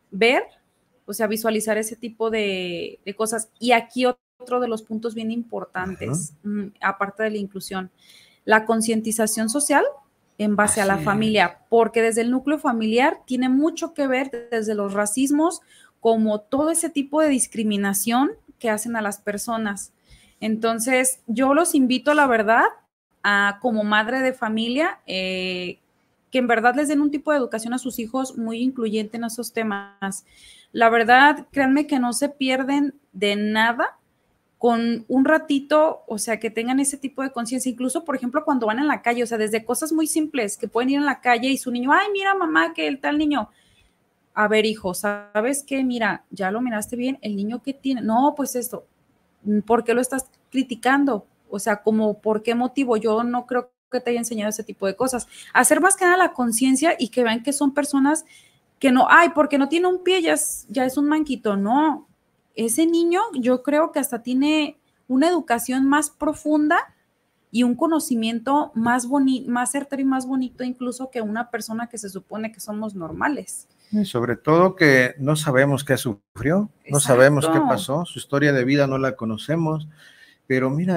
visualizar ese tipo de cosas. Y aquí otro de los puntos bien importantes, aparte de la inclusión, la concientización social en base a la familia, porque desde el núcleo familiar tiene mucho que ver desde los racismos, como todo ese tipo de discriminación que hacen a las personas. Entonces, yo los invito, la verdad, como madre de familia, que en verdad les den un tipo de educación a sus hijos muy incluyente en esos temas. La verdad, créanme que no se pierden de nada con un ratito, o sea, que tengan ese tipo de conciencia, incluso, por ejemplo, cuando van en la calle, o sea, desde cosas muy simples, que pueden ir en la calle y su niño, ay, mira, mamá, que el tal niño, a ver, hijo, ¿sabes qué? Mira, ya lo miraste bien, el niño que tiene, no, pues esto, ¿por qué lo estás criticando? O sea, como, ¿por qué motivo? Yo no creo que te haya enseñado ese tipo de cosas. Hacer más que nada la conciencia y que vean que son personas que no, ay, porque no tiene un pie, ya es un manquito, no. Ese niño yo creo que hasta tiene una educación más profunda y un conocimiento más bonito, más certero y más bonito incluso que una persona que se supone que somos normales. Y sobre todo que no sabemos qué sufrió, no sabemos qué pasó, su historia de vida no la conocemos, pero mira,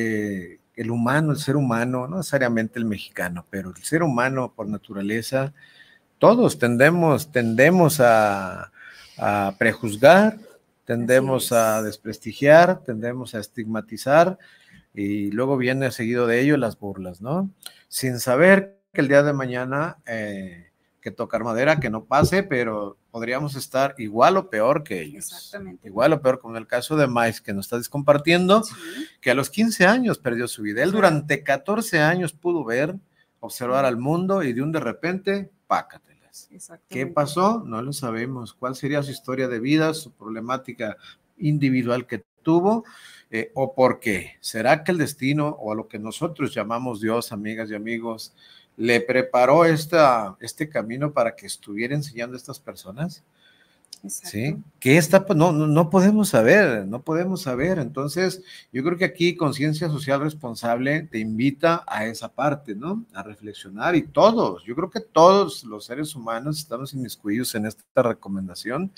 el humano, el ser humano, no necesariamente el mexicano, pero el ser humano por naturaleza, todos tendemos a prejuzgar, tendemos a desprestigiar, tendemos a estigmatizar, y luego viene seguido de ello las burlas, ¿no? Sin saber que el día de mañana, que tocar madera, que no pase, pero podríamos estar igual o peor que ellos. Exactamente. Igual o peor, como en el caso de Mais, que nos estás compartiendo, que a los 15 años perdió su vida. Él durante 14 años pudo ver, observar al mundo, y de repente, pácatelas. ¿Qué pasó? No lo sabemos. ¿Cuál sería su historia de vida, su problemática individual que tuvo? ¿O por qué? ¿Será que el destino, o a lo que nosotros llamamos Dios, amigas y amigos, le preparó este camino para que estuviera enseñando a estas personas? Exacto. ¿Sí? Que no podemos saber, no podemos saber. Entonces, yo creo que aquí Conciencia Social Responsable te invita a esa parte, ¿no? A reflexionar, y todos, yo creo que todos los seres humanos estamos inmiscuidos en esta recomendación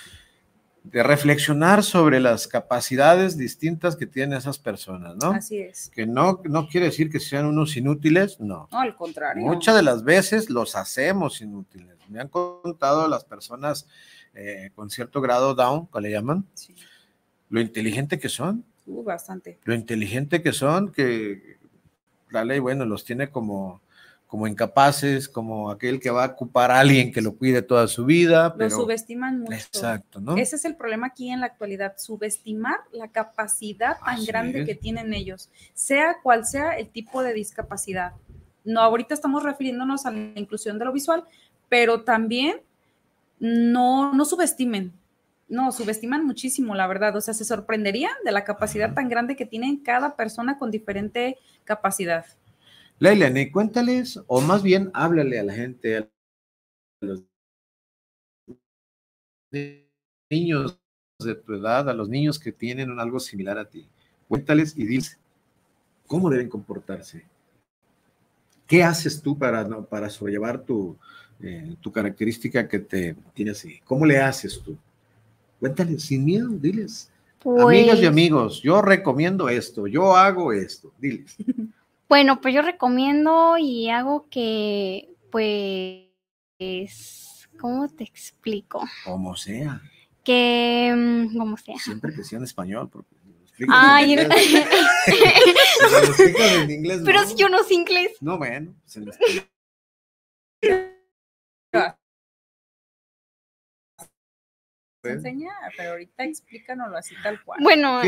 de reflexionar sobre las capacidades distintas que tienen esas personas, ¿no? Así es. Que no quiere decir que sean unos inútiles, no. No, al contrario. Muchas de las veces los hacemos inútiles. Me han contado las personas con cierto grado down, ¿cómo le llaman? Sí. Lo inteligente que son. Bastante. Lo inteligente que son, que la ley, bueno, los tiene como como incapaces, como aquel que va a ocupar a alguien que lo cuide toda su vida. Lo subestiman mucho. Exacto, ¿no? Ese es el problema aquí en la actualidad, subestimar la capacidad tan grande que tienen ellos, sea cual sea el tipo de discapacidad. No, ahorita estamos refiriéndonos a la inclusión de lo visual, pero también no subestimen. No, subestiman muchísimo, la verdad. O sea, se sorprenderían de la capacidad tan grande que tienen cada persona con diferente capacidad. Leilani, cuéntales, o más bien háblale a la gente, a los niños de tu edad, a los niños que tienen algo similar a ti. Cuéntales y diles cómo deben comportarse. ¿Qué haces tú para sobrellevar tu característica que te tiene así? ¿Cómo le haces tú? Cuéntales sin miedo, diles. Pues, amigas y amigos, yo recomiendo esto, yo hago esto, diles. Bueno, pues yo recomiendo y hago que, pues, ¿cómo te explico? Como sea. Como sea. Siempre que sea en español, porque ay, en inglés, pero no. si yo no sé inglés. No, bueno, se les explica. Enseña, pero ahorita explícanoslo así tal cual. Bueno,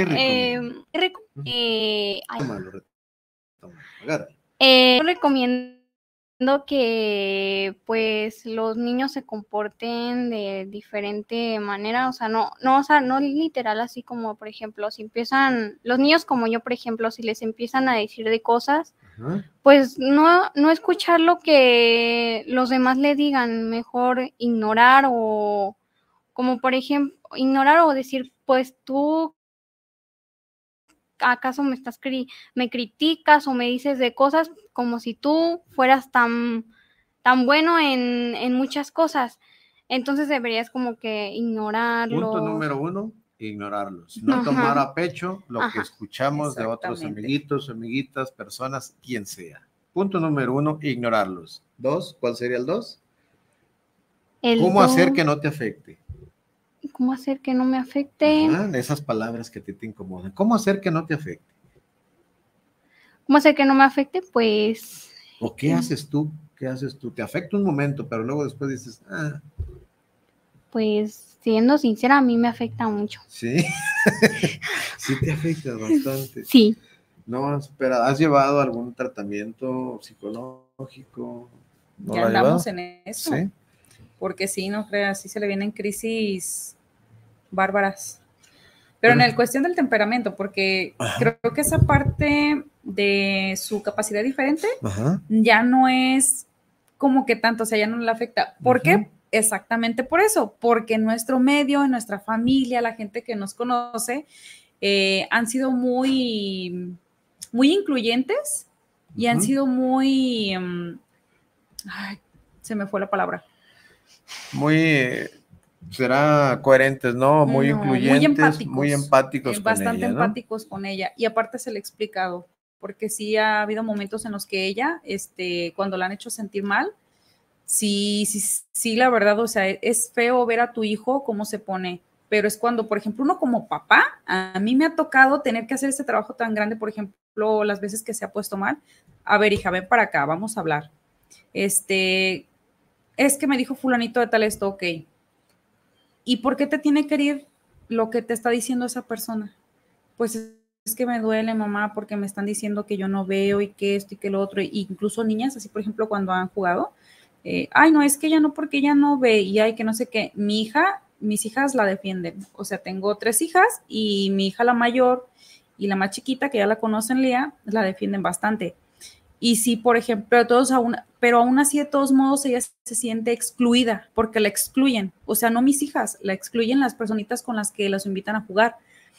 yo recomiendo que pues los niños se comporten de diferente manera, o sea, no literal así como, por ejemplo, si empiezan, los niños como yo, por ejemplo, si les empiezan a decir de cosas, pues no escuchar lo que los demás le digan, mejor ignorar o como por ejemplo, ignorar o decir, pues tú, ¿acaso me criticas o me dices de cosas como si tú fueras tan bueno en muchas cosas? Entonces deberías como que ignorarlos. Punto número 1, ignorarlos. No tomar a pecho lo que escuchamos de otros amiguitos, amiguitas, personas, quien sea. Punto número 1, ignorarlos. 2, ¿cuál sería el 2? ¿Cómo hacer que no te afecte? ¿Cómo hacer que no me afecte? Esas palabras que te incomodan. ¿Cómo hacer que no te afecte? ¿Cómo hacer que no me afecte? Pues... ¿O qué haces tú? ¿Qué haces tú? Te afecta un momento, pero luego después dices, Pues, siendo sincera, a mí me afecta mucho. ¿Sí? Sí te afecta bastante. Sí. No, espera, ¿has llevado algún tratamiento psicológico? ¿No ya andamos en eso? Sí. Porque sí, no creas, sí se le vienen crisis bárbaras. Pero en la cuestión del temperamento, porque creo que esa parte de su capacidad diferente ya no es como que tanto, o sea, ya no le afecta. ¿Por qué? Exactamente por eso, porque en nuestro medio, en nuestra familia, la gente que nos conoce, han sido muy incluyentes y han sido muy... ay, se me fue la palabra. Será coherentes, ¿no? Muy incluyentes, muy empáticos con bastante ella, ¿no? empáticos con ella. Y aparte se le ha explicado, porque sí ha habido momentos en los que ella, cuando la han hecho sentir mal, sí, la verdad, o sea, es feo ver a tu hijo cómo se pone, pero es cuando, por ejemplo, uno como papá, a mí me ha tocado tener que hacer este trabajo tan grande, por ejemplo, las veces que se ha puesto mal. A ver, hija, ven para acá, vamos a hablar. Es que me dijo fulanito de tal esto, ok. ¿Y por qué te tiene que herir lo que te está diciendo esa persona? Pues es que me duele, mamá, porque me están diciendo que yo no veo y que esto y que lo otro. E incluso niñas, así por ejemplo, cuando han jugado, ay, no, es que ella no, porque ella no ve y ay, que no sé qué. Mis hijas la defienden. O sea, tengo 3 hijas y mi hija la mayor y la más chiquita, que ya la conocen, Lea, la defienden bastante. Y sí, por ejemplo, pero aún así de todos modos ella se siente excluida porque la excluyen, o sea, no mis hijas, la excluyen las personitas con las que las invitan a jugar.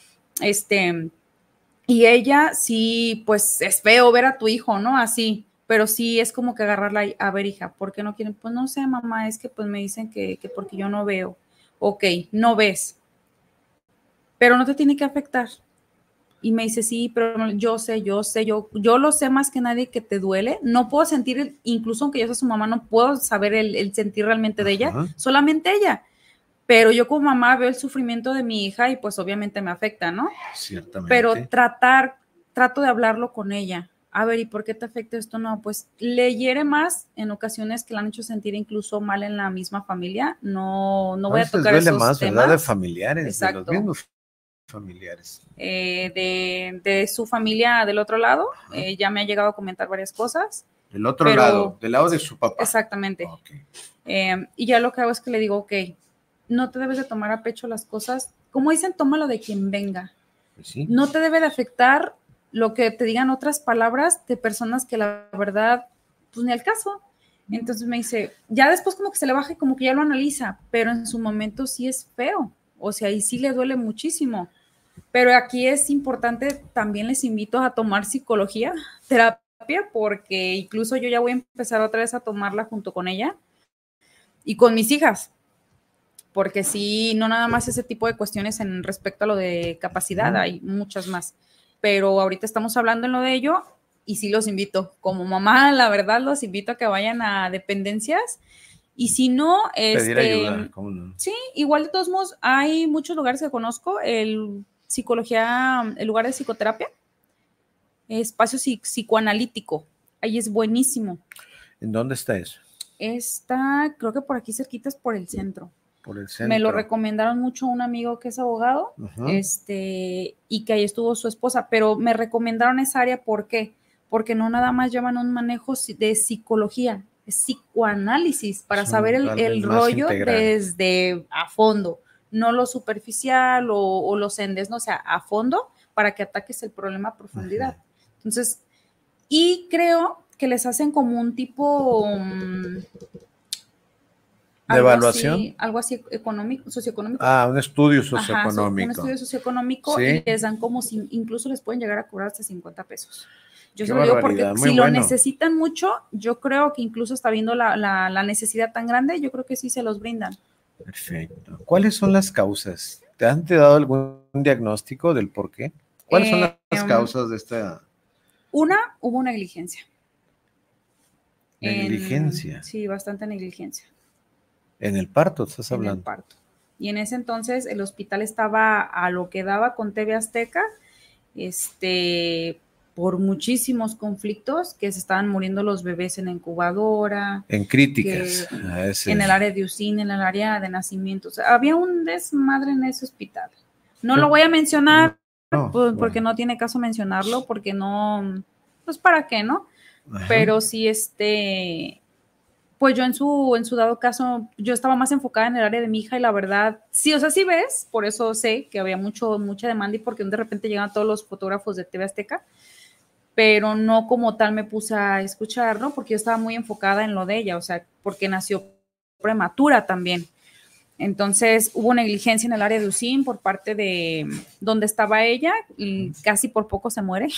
Y ella sí, pues es feo ver a tu hijo, ¿no? Así, pero sí es como que agarrarla y, a ver, hija, ¿por qué no quieren? Pues no sé, mamá, es que pues me dicen que porque yo no veo. Ok, no ves, pero no te tiene que afectar. Y me dice, sí, pero yo lo sé más que nadie que te duele. No puedo sentir, incluso aunque yo sea su mamá, no puedo saber el sentir realmente de ella, solamente ella. Pero yo como mamá veo el sufrimiento de mi hija y pues obviamente me afecta, ¿no? Ciertamente. Pero trato de hablarlo con ella. a ver, ¿y por qué te afecta esto? No, pues le hiere más en ocasiones que la han hecho sentir incluso mal en la misma familia. No voy a tocar duele esos más, temas. ¿verdad? De familiares, exacto, de los mismos familiares. De su familia del otro lado, ya me ha llegado a comentar varias cosas. Del otro lado, del lado de su papá. Exactamente. Okay. Y ya lo que hago es que le digo, ok, no te debes de tomar a pecho las cosas. Como dicen, tómalo de quien venga. Pues sí. No te debe de afectar lo que te digan otras palabras de personas que la verdad, pues ni al caso. Entonces me dice, ya después como que se le baja y como que ya lo analiza, pero en su momento sí es feo, o sea, y sí le duele muchísimo. Pero aquí es importante, también les invito a tomar psicología, terapia, porque incluso yo ya voy a empezar otra vez a tomarla junto con ella y con mis hijas, porque sí, no nada más ese tipo de cuestiones en respecto a lo de capacidad, hay muchas más. Pero ahorita estamos hablando en lo de ello y sí los invito. Como mamá, la verdad, los invito a que vayan a dependencias y si no, pedir ayuda, ¿cómo no? Sí, igual de todos modos, hay muchos lugares que conozco, el lugar de psicoterapia, espacio psicoanalítico, ahí es buenísimo. ¿En dónde está eso? Está, creo que por aquí cerquita es por el centro. Por el centro. Me lo recomendaron mucho un amigo que es abogado, y que ahí estuvo su esposa, pero me recomendaron esa área, ¿por qué? Porque no nada más llevan un manejo de psicología, es psicoanálisis, para saber el rollo integral, desde a fondo, no lo superficial o los endes, no, o sea, a fondo, para que ataques el problema a profundidad. Entonces, y creo que les hacen como un tipo... ¿de evaluación? Algo así económico, socioeconómico. Un estudio socioeconómico. Un estudio socioeconómico, ¿sí? Y les dan como si, incluso les pueden llegar a cobrar hasta 50 pesos. Yo se lo digo porque si lo necesitan mucho, yo creo que incluso está viendo la necesidad tan grande, yo creo que sí se los brindan. Perfecto. ¿Cuáles son las causas? ¿Te han dado algún diagnóstico del por qué? ¿Cuáles son las causas de esta? Hubo negligencia. Negligencia. Sí, bastante negligencia. ¿En el parto estás hablando? En el parto. Y en ese entonces el hospital estaba a lo que daba con TV Azteca, por muchísimos conflictos, que se estaban muriendo los bebés en la incubadora. En críticas. En el área de UCIN, en el área de nacimiento. O sea, había un desmadre en ese hospital. No lo voy a mencionar, porque no tiene caso mencionarlo, porque no, pues para qué, ¿no? Ajá. Pero sí, pues yo en su dado caso, yo estaba más enfocada en el área de mi hija y la verdad, sí, o sea, sí ves, por eso sé que había mucha demanda y porque de repente llegan todos los fotógrafos de TV Azteca, pero no como tal me puse a escuchar, ¿no? Porque yo estaba muy enfocada en lo de ella, o sea, porque nació prematura también. Entonces hubo negligencia en el área de UCIN por parte de donde estaba ella y casi por poco se muere,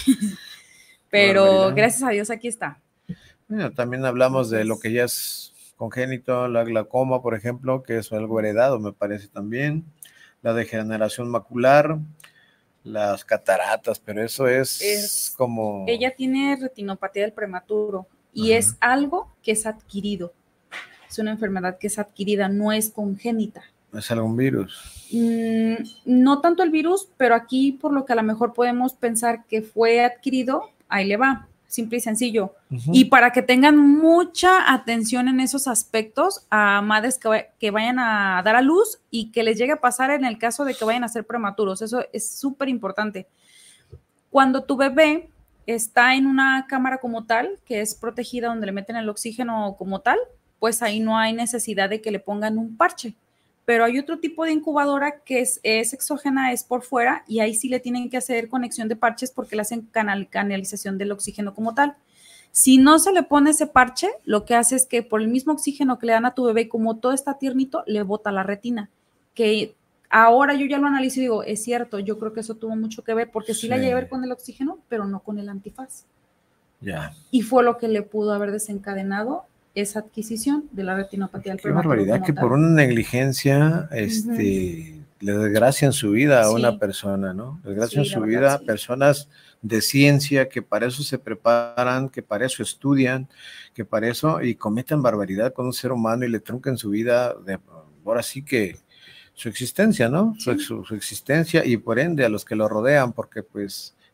pero gracias a Dios aquí está. Bueno, también hablamos de lo que ya es congénito, la glaucoma, por ejemplo, que es algo heredado, me parece también, la degeneración macular, las cataratas, pero eso es como... Ella tiene retinopatía del prematuro y es algo que es adquirido, es una enfermedad que es adquirida, no es congénita. ¿Es algún virus? No tanto el virus, pero aquí por lo que a lo mejor podemos pensar que fue adquirido, ahí le va. Simple y sencillo. Y para que tengan mucha atención en esos aspectos a madres que vayan a dar a luz y que les llegue a pasar en el caso de que vayan a ser prematuros. Eso es súper importante. Cuando tu bebé está en una cámara como tal, que es protegida donde le meten el oxígeno como tal, pues ahí no hay necesidad de que le pongan un parche. Pero hay otro tipo de incubadora que es exógena, es por fuera, y ahí sí le tienen que hacer conexión de parches porque le hacen canalización del oxígeno como tal. Si no se le pone ese parche, lo que hace es que por el mismo oxígeno que le dan a tu bebé, como todo está tiernito, le bota la retina. Que ahora yo ya lo analizo y digo, es cierto, yo creo que eso tuvo mucho que ver, porque sí la llegué a ver con el oxígeno, pero no con el antifaz. Ya. Y fue lo que le pudo haber desencadenado esa adquisición de la retinopatía del prematuro. Qué barbaridad, que por una negligencia le desgracian su vida a una persona, ¿no? Desgracian su vida personas de ciencia que para eso se preparan, que para eso estudian, que para eso, y cometen barbaridad con un ser humano y le truncan su vida, ahora sí que su existencia, ¿no? Su existencia y por ende a los que lo rodean, porque pues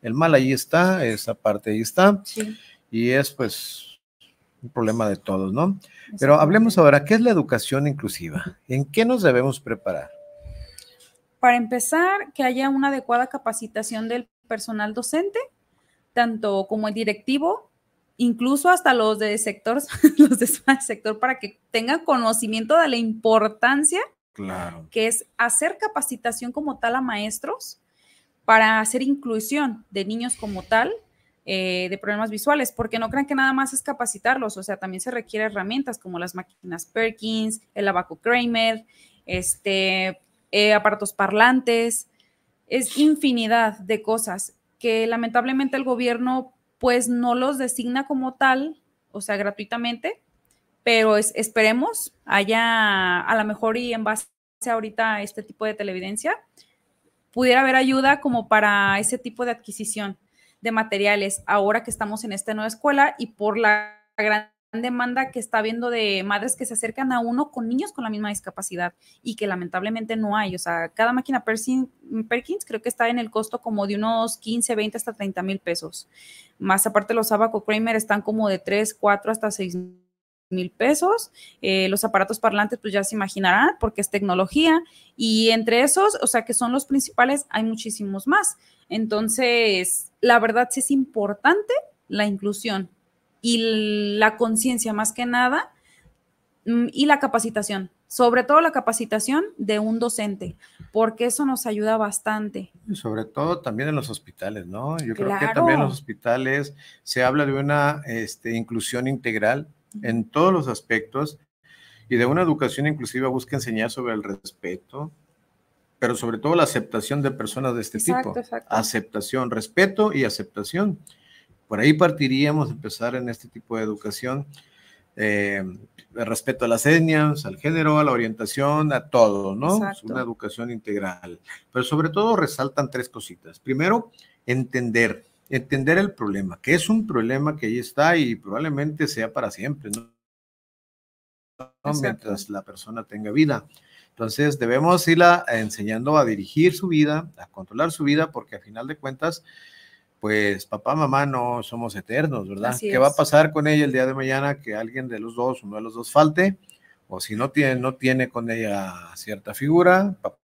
El mal ahí está, esa parte ahí está, Sí. y es pues un problema de todos, ¿no? Pero hablemos ahora, ¿qué es la educación inclusiva? ¿En qué nos debemos preparar? Para empezar, que haya una adecuada capacitación del personal docente, tanto como el directivo, incluso hasta los de sector, los de sector, para que tengan conocimiento de la importancia Claro. que es hacer capacitación como tal a maestros para hacer inclusión de niños como tal, de problemas visuales, porque no crean que nada más es capacitarlos, o sea, también se requiere herramientas como las máquinas Perkins, el abaco Kramer, aparatos parlantes, es infinidad de cosas que lamentablemente el gobierno pues no los designa como tal, o sea, gratuitamente, pero esperemos haya a lo mejor y en base ahorita a este tipo de televidencia, pudiera haber ayuda como para ese tipo de adquisición de materiales ahora que estamos en esta nueva escuela y por la gran demanda que está habiendo de madres que se acercan a uno con niños con la misma discapacidad y que lamentablemente no hay. O sea, cada máquina Perkins creo que está en el costo como de unos 15, 20 hasta 30 mil pesos. Más aparte los abaco Kramer están como de 3, 4 hasta 6,000 pesos. Los aparatos parlantes, pues ya se imaginarán, porque es tecnología. Y entre esos, o sea, que son los principales, hay muchísimos más. Entonces, la verdad sí es importante la inclusión y la conciencia más que nada y la capacitación, sobre todo la capacitación de un docente, porque eso nos ayuda bastante. Y sobre todo también en los hospitales, ¿no? Yo creo que Claro. también en los hospitales se habla de una inclusión integral en todos los aspectos y de una educación inclusiva busca enseñar sobre el respeto, pero sobre todo la aceptación de personas de este tipo. Exacto. Aceptación, respeto y aceptación. Por ahí partiríamos a empezar en este tipo de educación, de respeto a las etnias, al género, a la orientación, a todo, ¿no? Exacto. Es una educación integral. Pero sobre todo resaltan 3 cositas. Primero, entender el problema, que es un problema que ahí está y probablemente sea para siempre, ¿no? Mientras la persona tenga vida. Entonces debemos irla enseñando a dirigir su vida, a controlar su vida, porque a final de cuentas, pues papá, mamá no somos eternos, ¿verdad? Así ¿Qué va a es. pasar con ella el día de mañana que alguien de los dos, uno de los dos falte? O si no tiene con ella cierta figura,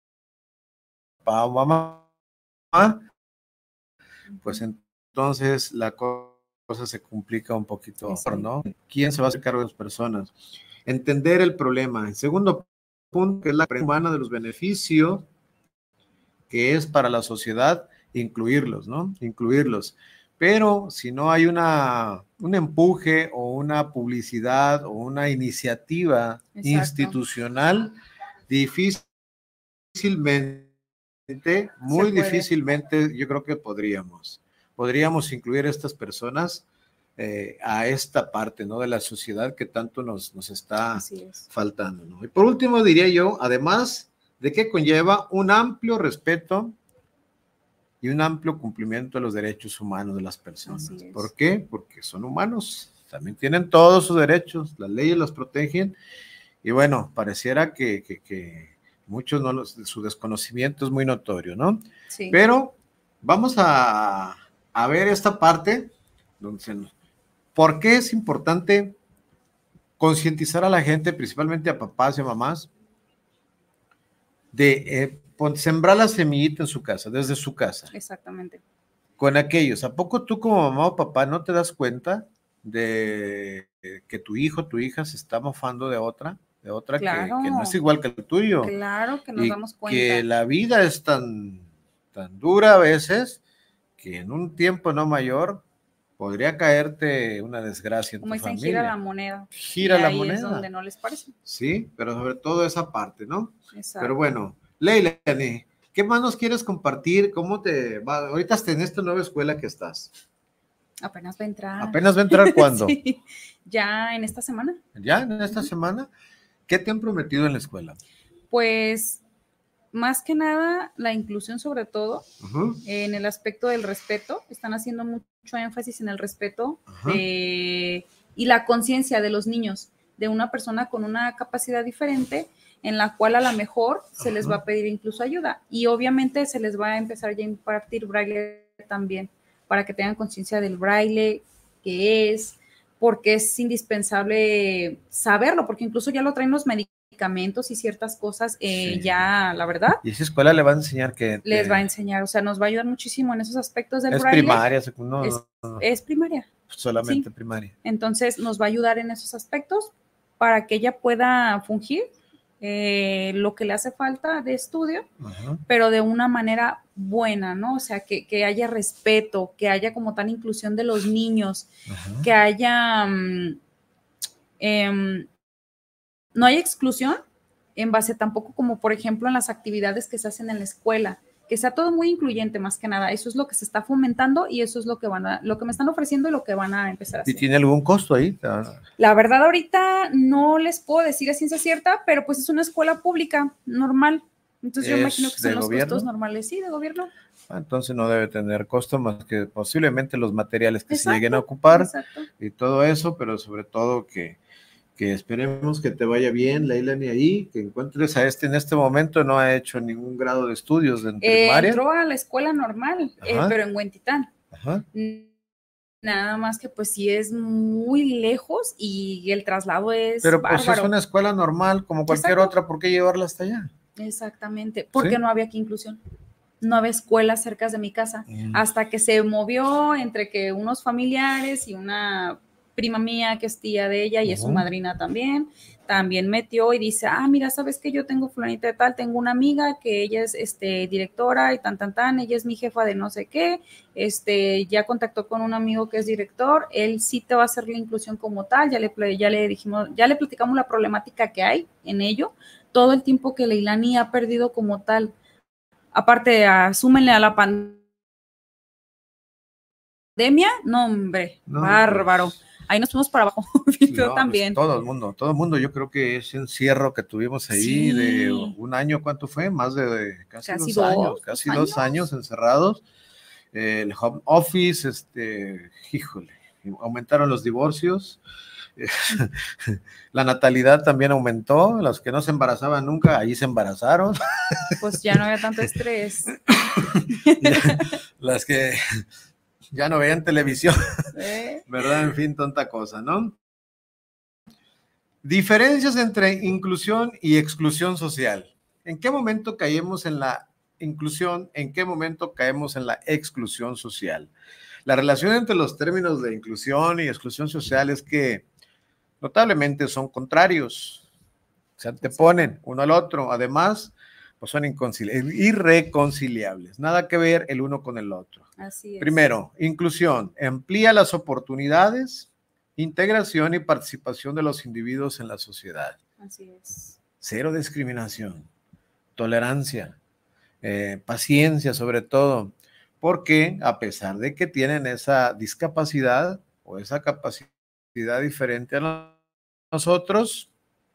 papá o mamá, pues entonces la cosa se complica un poquito, ¿no? ¿Quién se va a hacer cargo de las personas? Entender el problema. El segundo punto, que es la humana de los beneficios, que es para la sociedad, incluirlos, ¿no? Incluirlos. Pero si no hay un empuje o una publicidad o una iniciativa institucional, muy difícilmente, yo creo que podríamos incluir a estas personas a esta parte, ¿no? De la sociedad que tanto nos está faltando, ¿no? Y por último diría yo, además de que conlleva un amplio respeto y un amplio cumplimiento de los derechos humanos de las personas. ¿Por qué? Porque son humanos, también tienen todos sus derechos, las leyes los protegen, y bueno, pareciera que muchos su desconocimiento es muy notorio, ¿no? Sí. Pero vamos a ver esta parte, donde ¿por qué es importante concientizar a la gente, principalmente a papás y a mamás, de sembrar la semillita en su casa, desde su casa? Exactamente. Con aquellos, ¿a poco tú como mamá o papá no te das cuenta de que tu hijo, tu hija se está mofando de otra Claro, que no es igual que el tuyo? Claro que nos damos cuenta. Que la vida es tan dura a veces que en un tiempo no mayor podría caerte una desgracia en como tu dicen, familia. gira la moneda. Gira la ahí moneda. Es donde no les parece. Sí, pero sobre todo esa parte, ¿no? Exacto. Pero bueno, Leilani, ¿qué más nos quieres compartir? ¿Cómo te va? Ahorita estás en esta nueva escuela que estás. Apenas va a entrar. ¿Apenas va a entrar cuándo? Sí, ya en esta semana. ¿Ya en esta semana? ¿Qué te han prometido en la escuela? Pues, más que nada, la inclusión sobre todo, en el aspecto del respeto. Están haciendo mucho énfasis en el respeto y la conciencia de los niños, de una persona con una capacidad diferente, en la cual a lo mejor se les va a pedir incluso ayuda. Y obviamente se les va a empezar ya a impartir braille también, para que tengan conciencia del braille, qué es, porque es indispensable saberlo, porque incluso ya lo traen los medicamentos y ciertas cosas, ya, la verdad. Y esa escuela le va a enseñar que... Les va a enseñar, o sea, nos va a ayudar muchísimo en esos aspectos del braille. Es primaria, no, es primaria. Solamente primaria. Entonces, nos va a ayudar en esos aspectos para que ella pueda fungir lo que le hace falta de estudio, pero de una manera buena, ¿no? O sea, que haya respeto, que haya como tal inclusión de los niños, que haya, no hay exclusión en base tampoco como, por ejemplo, en las actividades que se hacen en la escuela, que sea todo muy incluyente más que nada. Eso es lo que se está fomentando y eso es lo que lo que me están ofreciendo y lo que van a empezar a hacer. ¿Y tiene algún costo ahí? La verdad ahorita no les puedo decir a ciencia cierta, pero pues es una escuela pública normal. Entonces yo imagino que son los costos normales, sí, de gobierno. Entonces no debe tener costo más que posiblemente los materiales que se lleguen a ocupar y todo eso, pero sobre todo que esperemos que te vaya bien, Leilani, ahí, que encuentres a en este momento no ha hecho ningún grado de estudios en primaria. Entró a la escuela normal, pero en Huentitán. Nada más que pues sí es muy lejos y el traslado es pero pues bárbaro. Es una escuela normal como cualquier otra, ¿por qué llevarla hasta allá? Exactamente, porque no había aquí inclusión. No había escuelas cerca de mi casa, hasta que se movió entre que unos familiares y una prima mía que es tía de ella y es su madrina también metió y dice, mira, ¿sabes qué? Yo tengo fulanita de tal, tengo una amiga que ella es directora y tan, ella es mi jefa de no sé qué, ya contactó con un amigo que es director, él sí te va a hacer la inclusión como tal, ya le dijimos, ya le platicamos la problemática que hay en ello, todo el tiempo que Leilani ha perdido como tal. Aparte, súmenle a la pandemia, no hombre, bárbaro. Pues, ahí nos fuimos para abajo, no, también. Pues todo el mundo, yo creo que ese encierro que tuvimos ahí de un año, ¿cuánto fue? Más de casi 2 años, casi 2 años encerrados. El home office, híjole, aumentaron los divorcios. La natalidad también aumentó, los que no se embarazaban nunca, ahí se embarazaron. Pues ya no había tanto estrés. Las que ya no veían televisión, ¿verdad? En fin, tanta cosa, ¿no? Diferencias entre inclusión y exclusión social. ¿En qué momento caemos en la inclusión? ¿En qué momento caemos en la exclusión social? La relación entre los términos de inclusión y exclusión social es que notablemente son contrarios, se anteponen uno al otro, además, pues son irreconciliables, nada que ver el uno con el otro. Así es. Primero, inclusión, amplía las oportunidades, integración y participación de los individuos en la sociedad. Así es. Cero discriminación, tolerancia, paciencia sobre todo, porque a pesar de que tienen esa discapacidad o esa capacidad diferente a nosotros,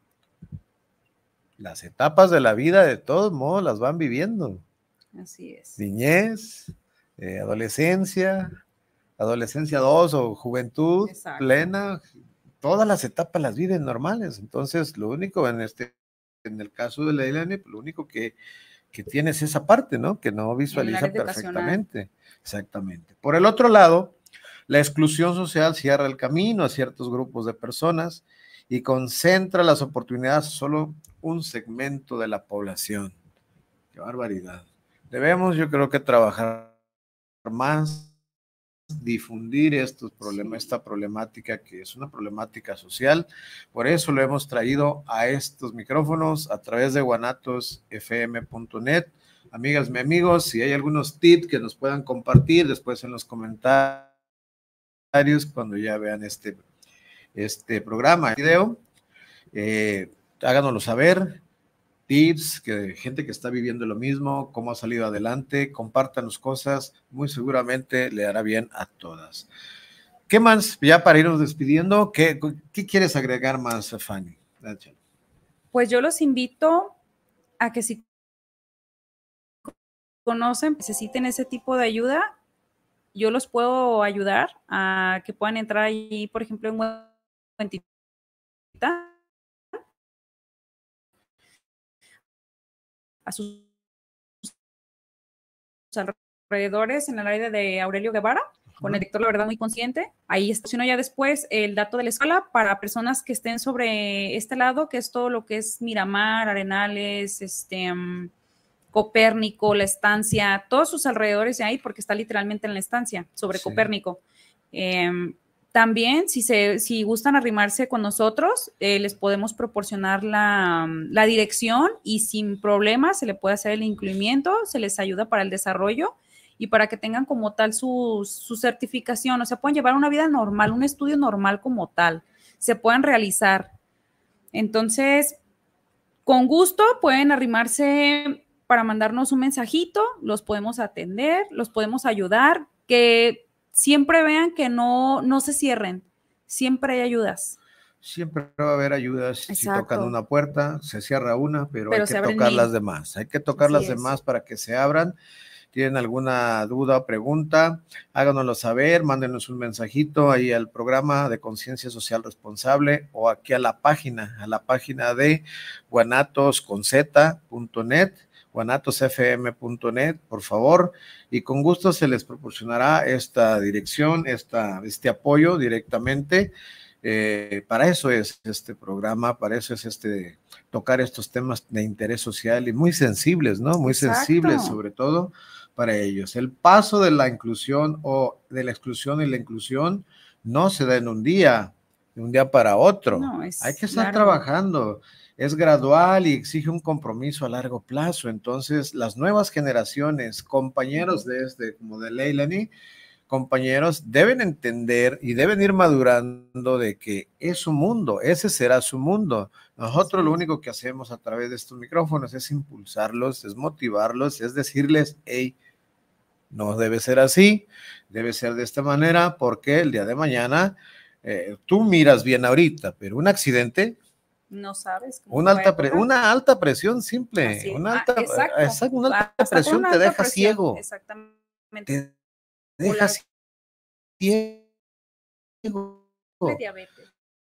las etapas de la vida de todos modos las van viviendo. Así es. Niñez, adolescencia 2 o juventud plena, todas las etapas las viven normales. Entonces, lo único en el caso de Leilani, lo único que tiene es esa parte, ¿no? Que no visualiza perfectamente. Exactamente. Por el otro lado, la exclusión social cierra el camino a ciertos grupos de personas y concentra las oportunidades solo un segmento de la población. ¡Qué barbaridad! Debemos, yo creo que trabajar más, difundir esta problemática que es una problemática social. Por eso lo hemos traído a estos micrófonos a través de guanatosfm.net. Amigas y amigos, si hay algunos tips que nos puedan compartir después en los comentarios cuando ya vean este programa, video, háganoslo saber, tips, gente que está viviendo lo mismo, cómo ha salido adelante, compártanos cosas, muy seguramente le hará bien a todas. ¿Qué más? Ya para irnos despidiendo, ¿qué quieres agregar más, Fanny? Pues yo los invito a que si conocen, necesiten ese tipo de ayuda, yo los puedo ayudar a que puedan entrar ahí, por ejemplo, en Huentitán, a sus alrededores, en el área de Aurelio Guevara, con el director, la verdad, muy consciente. Ahí estacionó ya después el dato de la escuela para personas que estén sobre este lado, que es todo lo que es Miramar, Arenales, Copérnico, La Estancia, todos sus alrededores de ahí, porque está literalmente en la estancia, sobre Copérnico. También, si gustan arrimarse con nosotros, les podemos proporcionar la dirección y sin problemas se le puede hacer el incluimiento, se les ayuda para el desarrollo y para que tengan como tal su certificación, o sea, pueden llevar una vida normal, un estudio normal como tal, se pueden realizar. Entonces, con gusto pueden arrimarse para mandarnos un mensajito, los podemos atender, los podemos ayudar, que siempre vean que no se cierren, siempre hay ayudas. Siempre va a haber ayudas. Exacto. Si tocan una puerta, se cierra una, pero hay que se abren tocar 1000. las demás. Hay que tocar Así las es. demás para que se abran. ¿Tienen alguna duda o pregunta? Háganoslo saber, mándenos un mensajito ahí al programa de Conciencia Social Responsable o aquí a la página de guanatosconz.net, guanatosfm.net, por favor, y con gusto se les proporcionará esta dirección, este apoyo directamente. Para eso es este programa, para eso es tocar estos temas de interés social y muy sensibles, ¿no? Muy Exacto. sensibles, sobre todo para ellos. El paso de la inclusión o de la exclusión y la inclusión no se da en un día, de un día para otro. No, hay que estar largo. trabajando. Es gradual y exige un compromiso a largo plazo. Entonces, las nuevas generaciones, compañeros como de Leilani, compañeros, deben entender y deben ir madurando de que es su mundo, ese será su mundo. Nosotros lo único que hacemos a través de estos micrófonos es impulsarlos, es motivarlos, es decirles, hey, no debe ser así, debe ser de esta manera, porque el día de mañana tú miras bien ahorita, pero un accidente, no sabes. una alta presión simple, una alta presión te deja ciego. Exactamente. Te deja ciego. La diabetes.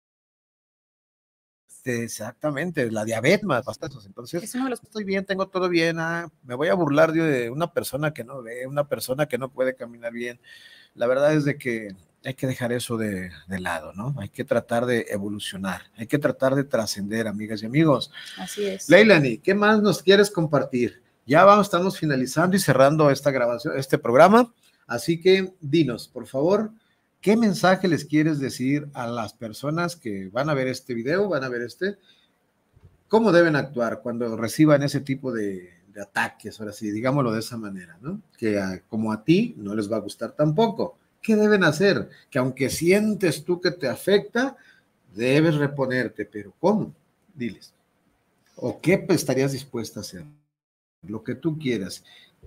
Exactamente, la diabetes más bastante. Entonces, estoy bien, tengo todo bien. Me voy a burlar de una persona que no ve, una persona que no puede caminar bien. La verdad es de que hay que dejar eso de lado, ¿no? Hay que tratar de evolucionar, hay que tratar de trascender, amigas y amigos. Así es. Leilani, ¿qué más nos quieres compartir? Ya estamos finalizando y cerrando esta grabación, este programa, así que dinos, por favor, ¿qué mensaje les quieres decir a las personas que van a ver este video, cómo deben actuar cuando reciban ese tipo de ataques, ahora sí, digámoslo de esa manera, ¿no? Que como a ti no les va a gustar tampoco. ¿Qué deben hacer? Que aunque sientes tú que te afecta, debes reponerte, pero ¿cómo? Diles. ¿O qué estarías dispuesta a hacer? Lo que tú quieras.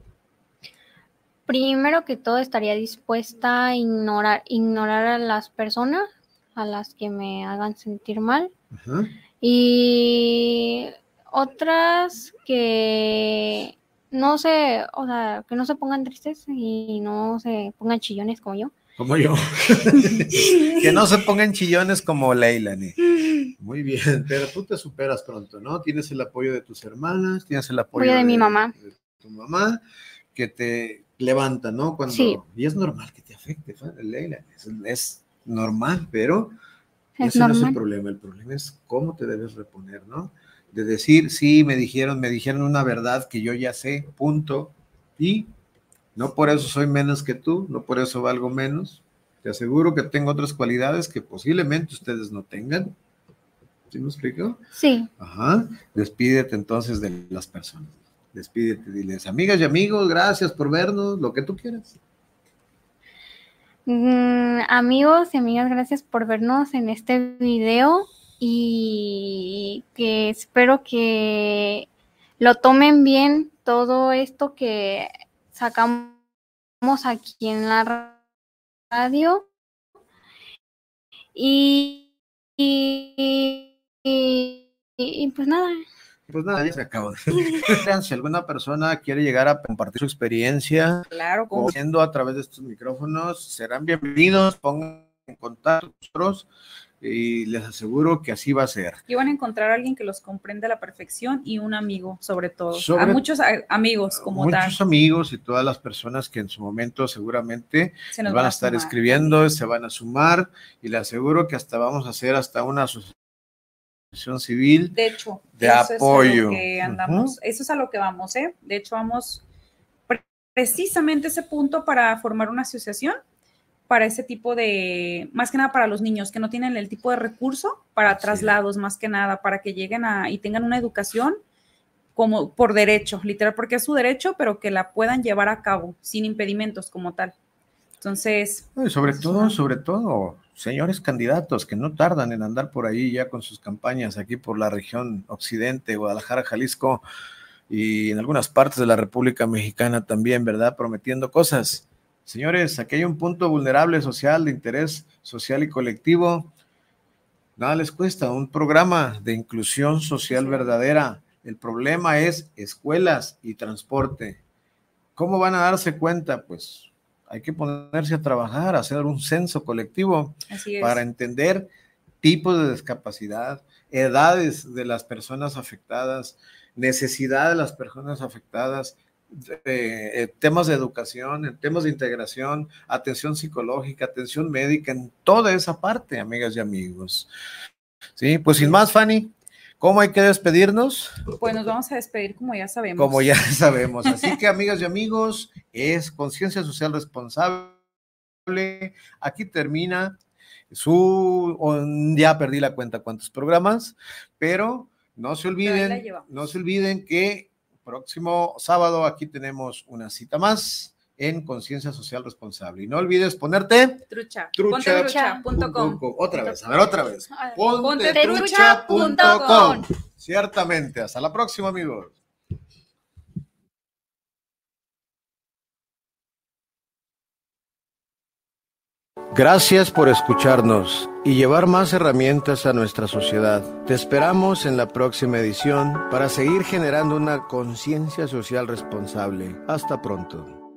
Primero que todo estaría dispuesta a ignorar a las personas a las que me hagan sentir mal. Ajá. Y otras que no se, o sea, que no se pongan tristes y no se pongan chillones como yo. Como yo. Que no se pongan chillones como Leilani. Muy bien, pero tú te superas pronto, ¿no? Tienes el apoyo de tus hermanas, tienes el apoyo de mi mamá. De tu mamá, que te levanta, ¿no? Sí. Y es normal que te afecte, Leilani. Es normal, pero es ese normal. No es el problema es cómo te debes reponer, ¿no? De decir, sí, me dijeron una verdad que yo ya sé, punto, y no por eso soy menos que tú, no por eso valgo menos. Te aseguro que tengo otras cualidades que posiblemente ustedes no tengan. ¿Sí me explico? Sí. Ajá. Despídete entonces de las personas. Despídete, diles, amigas y amigos, gracias por vernos, lo que tú quieras. Amigos y amigas, gracias por vernos en este video y que espero que lo tomen bien todo esto que sacamos aquí en la radio y pues nada. Pues nada, ya se acabó. Si alguna persona quiere llegar a compartir su experiencia, claro, a través de estos micrófonos, serán bienvenidos. Pongan en contacto con nosotros y les aseguro que así va a ser. Y van a encontrar a alguien que los comprende a la perfección y un amigo, sobre todo. A muchos amigos como tal. Muchos amigos y todas las personas que en su momento seguramente se nos van a estar escribiendo, también se van a sumar, y les aseguro que hasta vamos a hacer hasta una asociación civil de hecho, de apoyo. Es a lo que andamos, eso es a lo que vamos, ¿eh? De hecho, vamos precisamente ese punto para formar una asociación para ese tipo de, más que nada para los niños que no tienen el tipo de recurso para traslados, más que nada, para que lleguen y tengan una educación como por derecho, literal, porque es su derecho, pero que la puedan llevar a cabo sin impedimentos como tal. Entonces... Y sobre todo, señores candidatos que no tardan en andar por ahí ya con sus campañas aquí por la región occidente, Guadalajara, Jalisco, y en algunas partes de la República Mexicana también, ¿verdad? Prometiendo cosas. Señores, aquí hay un punto vulnerable social, de interés social y colectivo. Nada les cuesta, un programa de inclusión social verdadera. El problema es escuelas y transporte. ¿Cómo van a darse cuenta? Pues hay que ponerse a trabajar, hacer un censo colectivo para entender tipos de discapacidad, edades de las personas afectadas, necesidad de las personas afectadas, temas de educación, temas de integración, atención psicológica, atención médica, en toda esa parte, amigas y amigos. Sí, pues sin más, Fanny, ¿cómo hay que despedirnos? Pues nos vamos a despedir como ya sabemos. Como ya sabemos, así que amigas y amigos, es Conciencia Social Responsable. Aquí termina ya perdí la cuenta cuántos programas, pero no se olviden que próximo sábado aquí tenemos una cita más en Conciencia Social Responsable. Y no olvides ponerte trucha.com. Otra vez. Pontetrucha.com. Ciertamente. Hasta la próxima, amigos. Gracias por escucharnos y llevar más herramientas a nuestra sociedad. Te esperamos en la próxima edición para seguir generando una conciencia social responsable. Hasta pronto.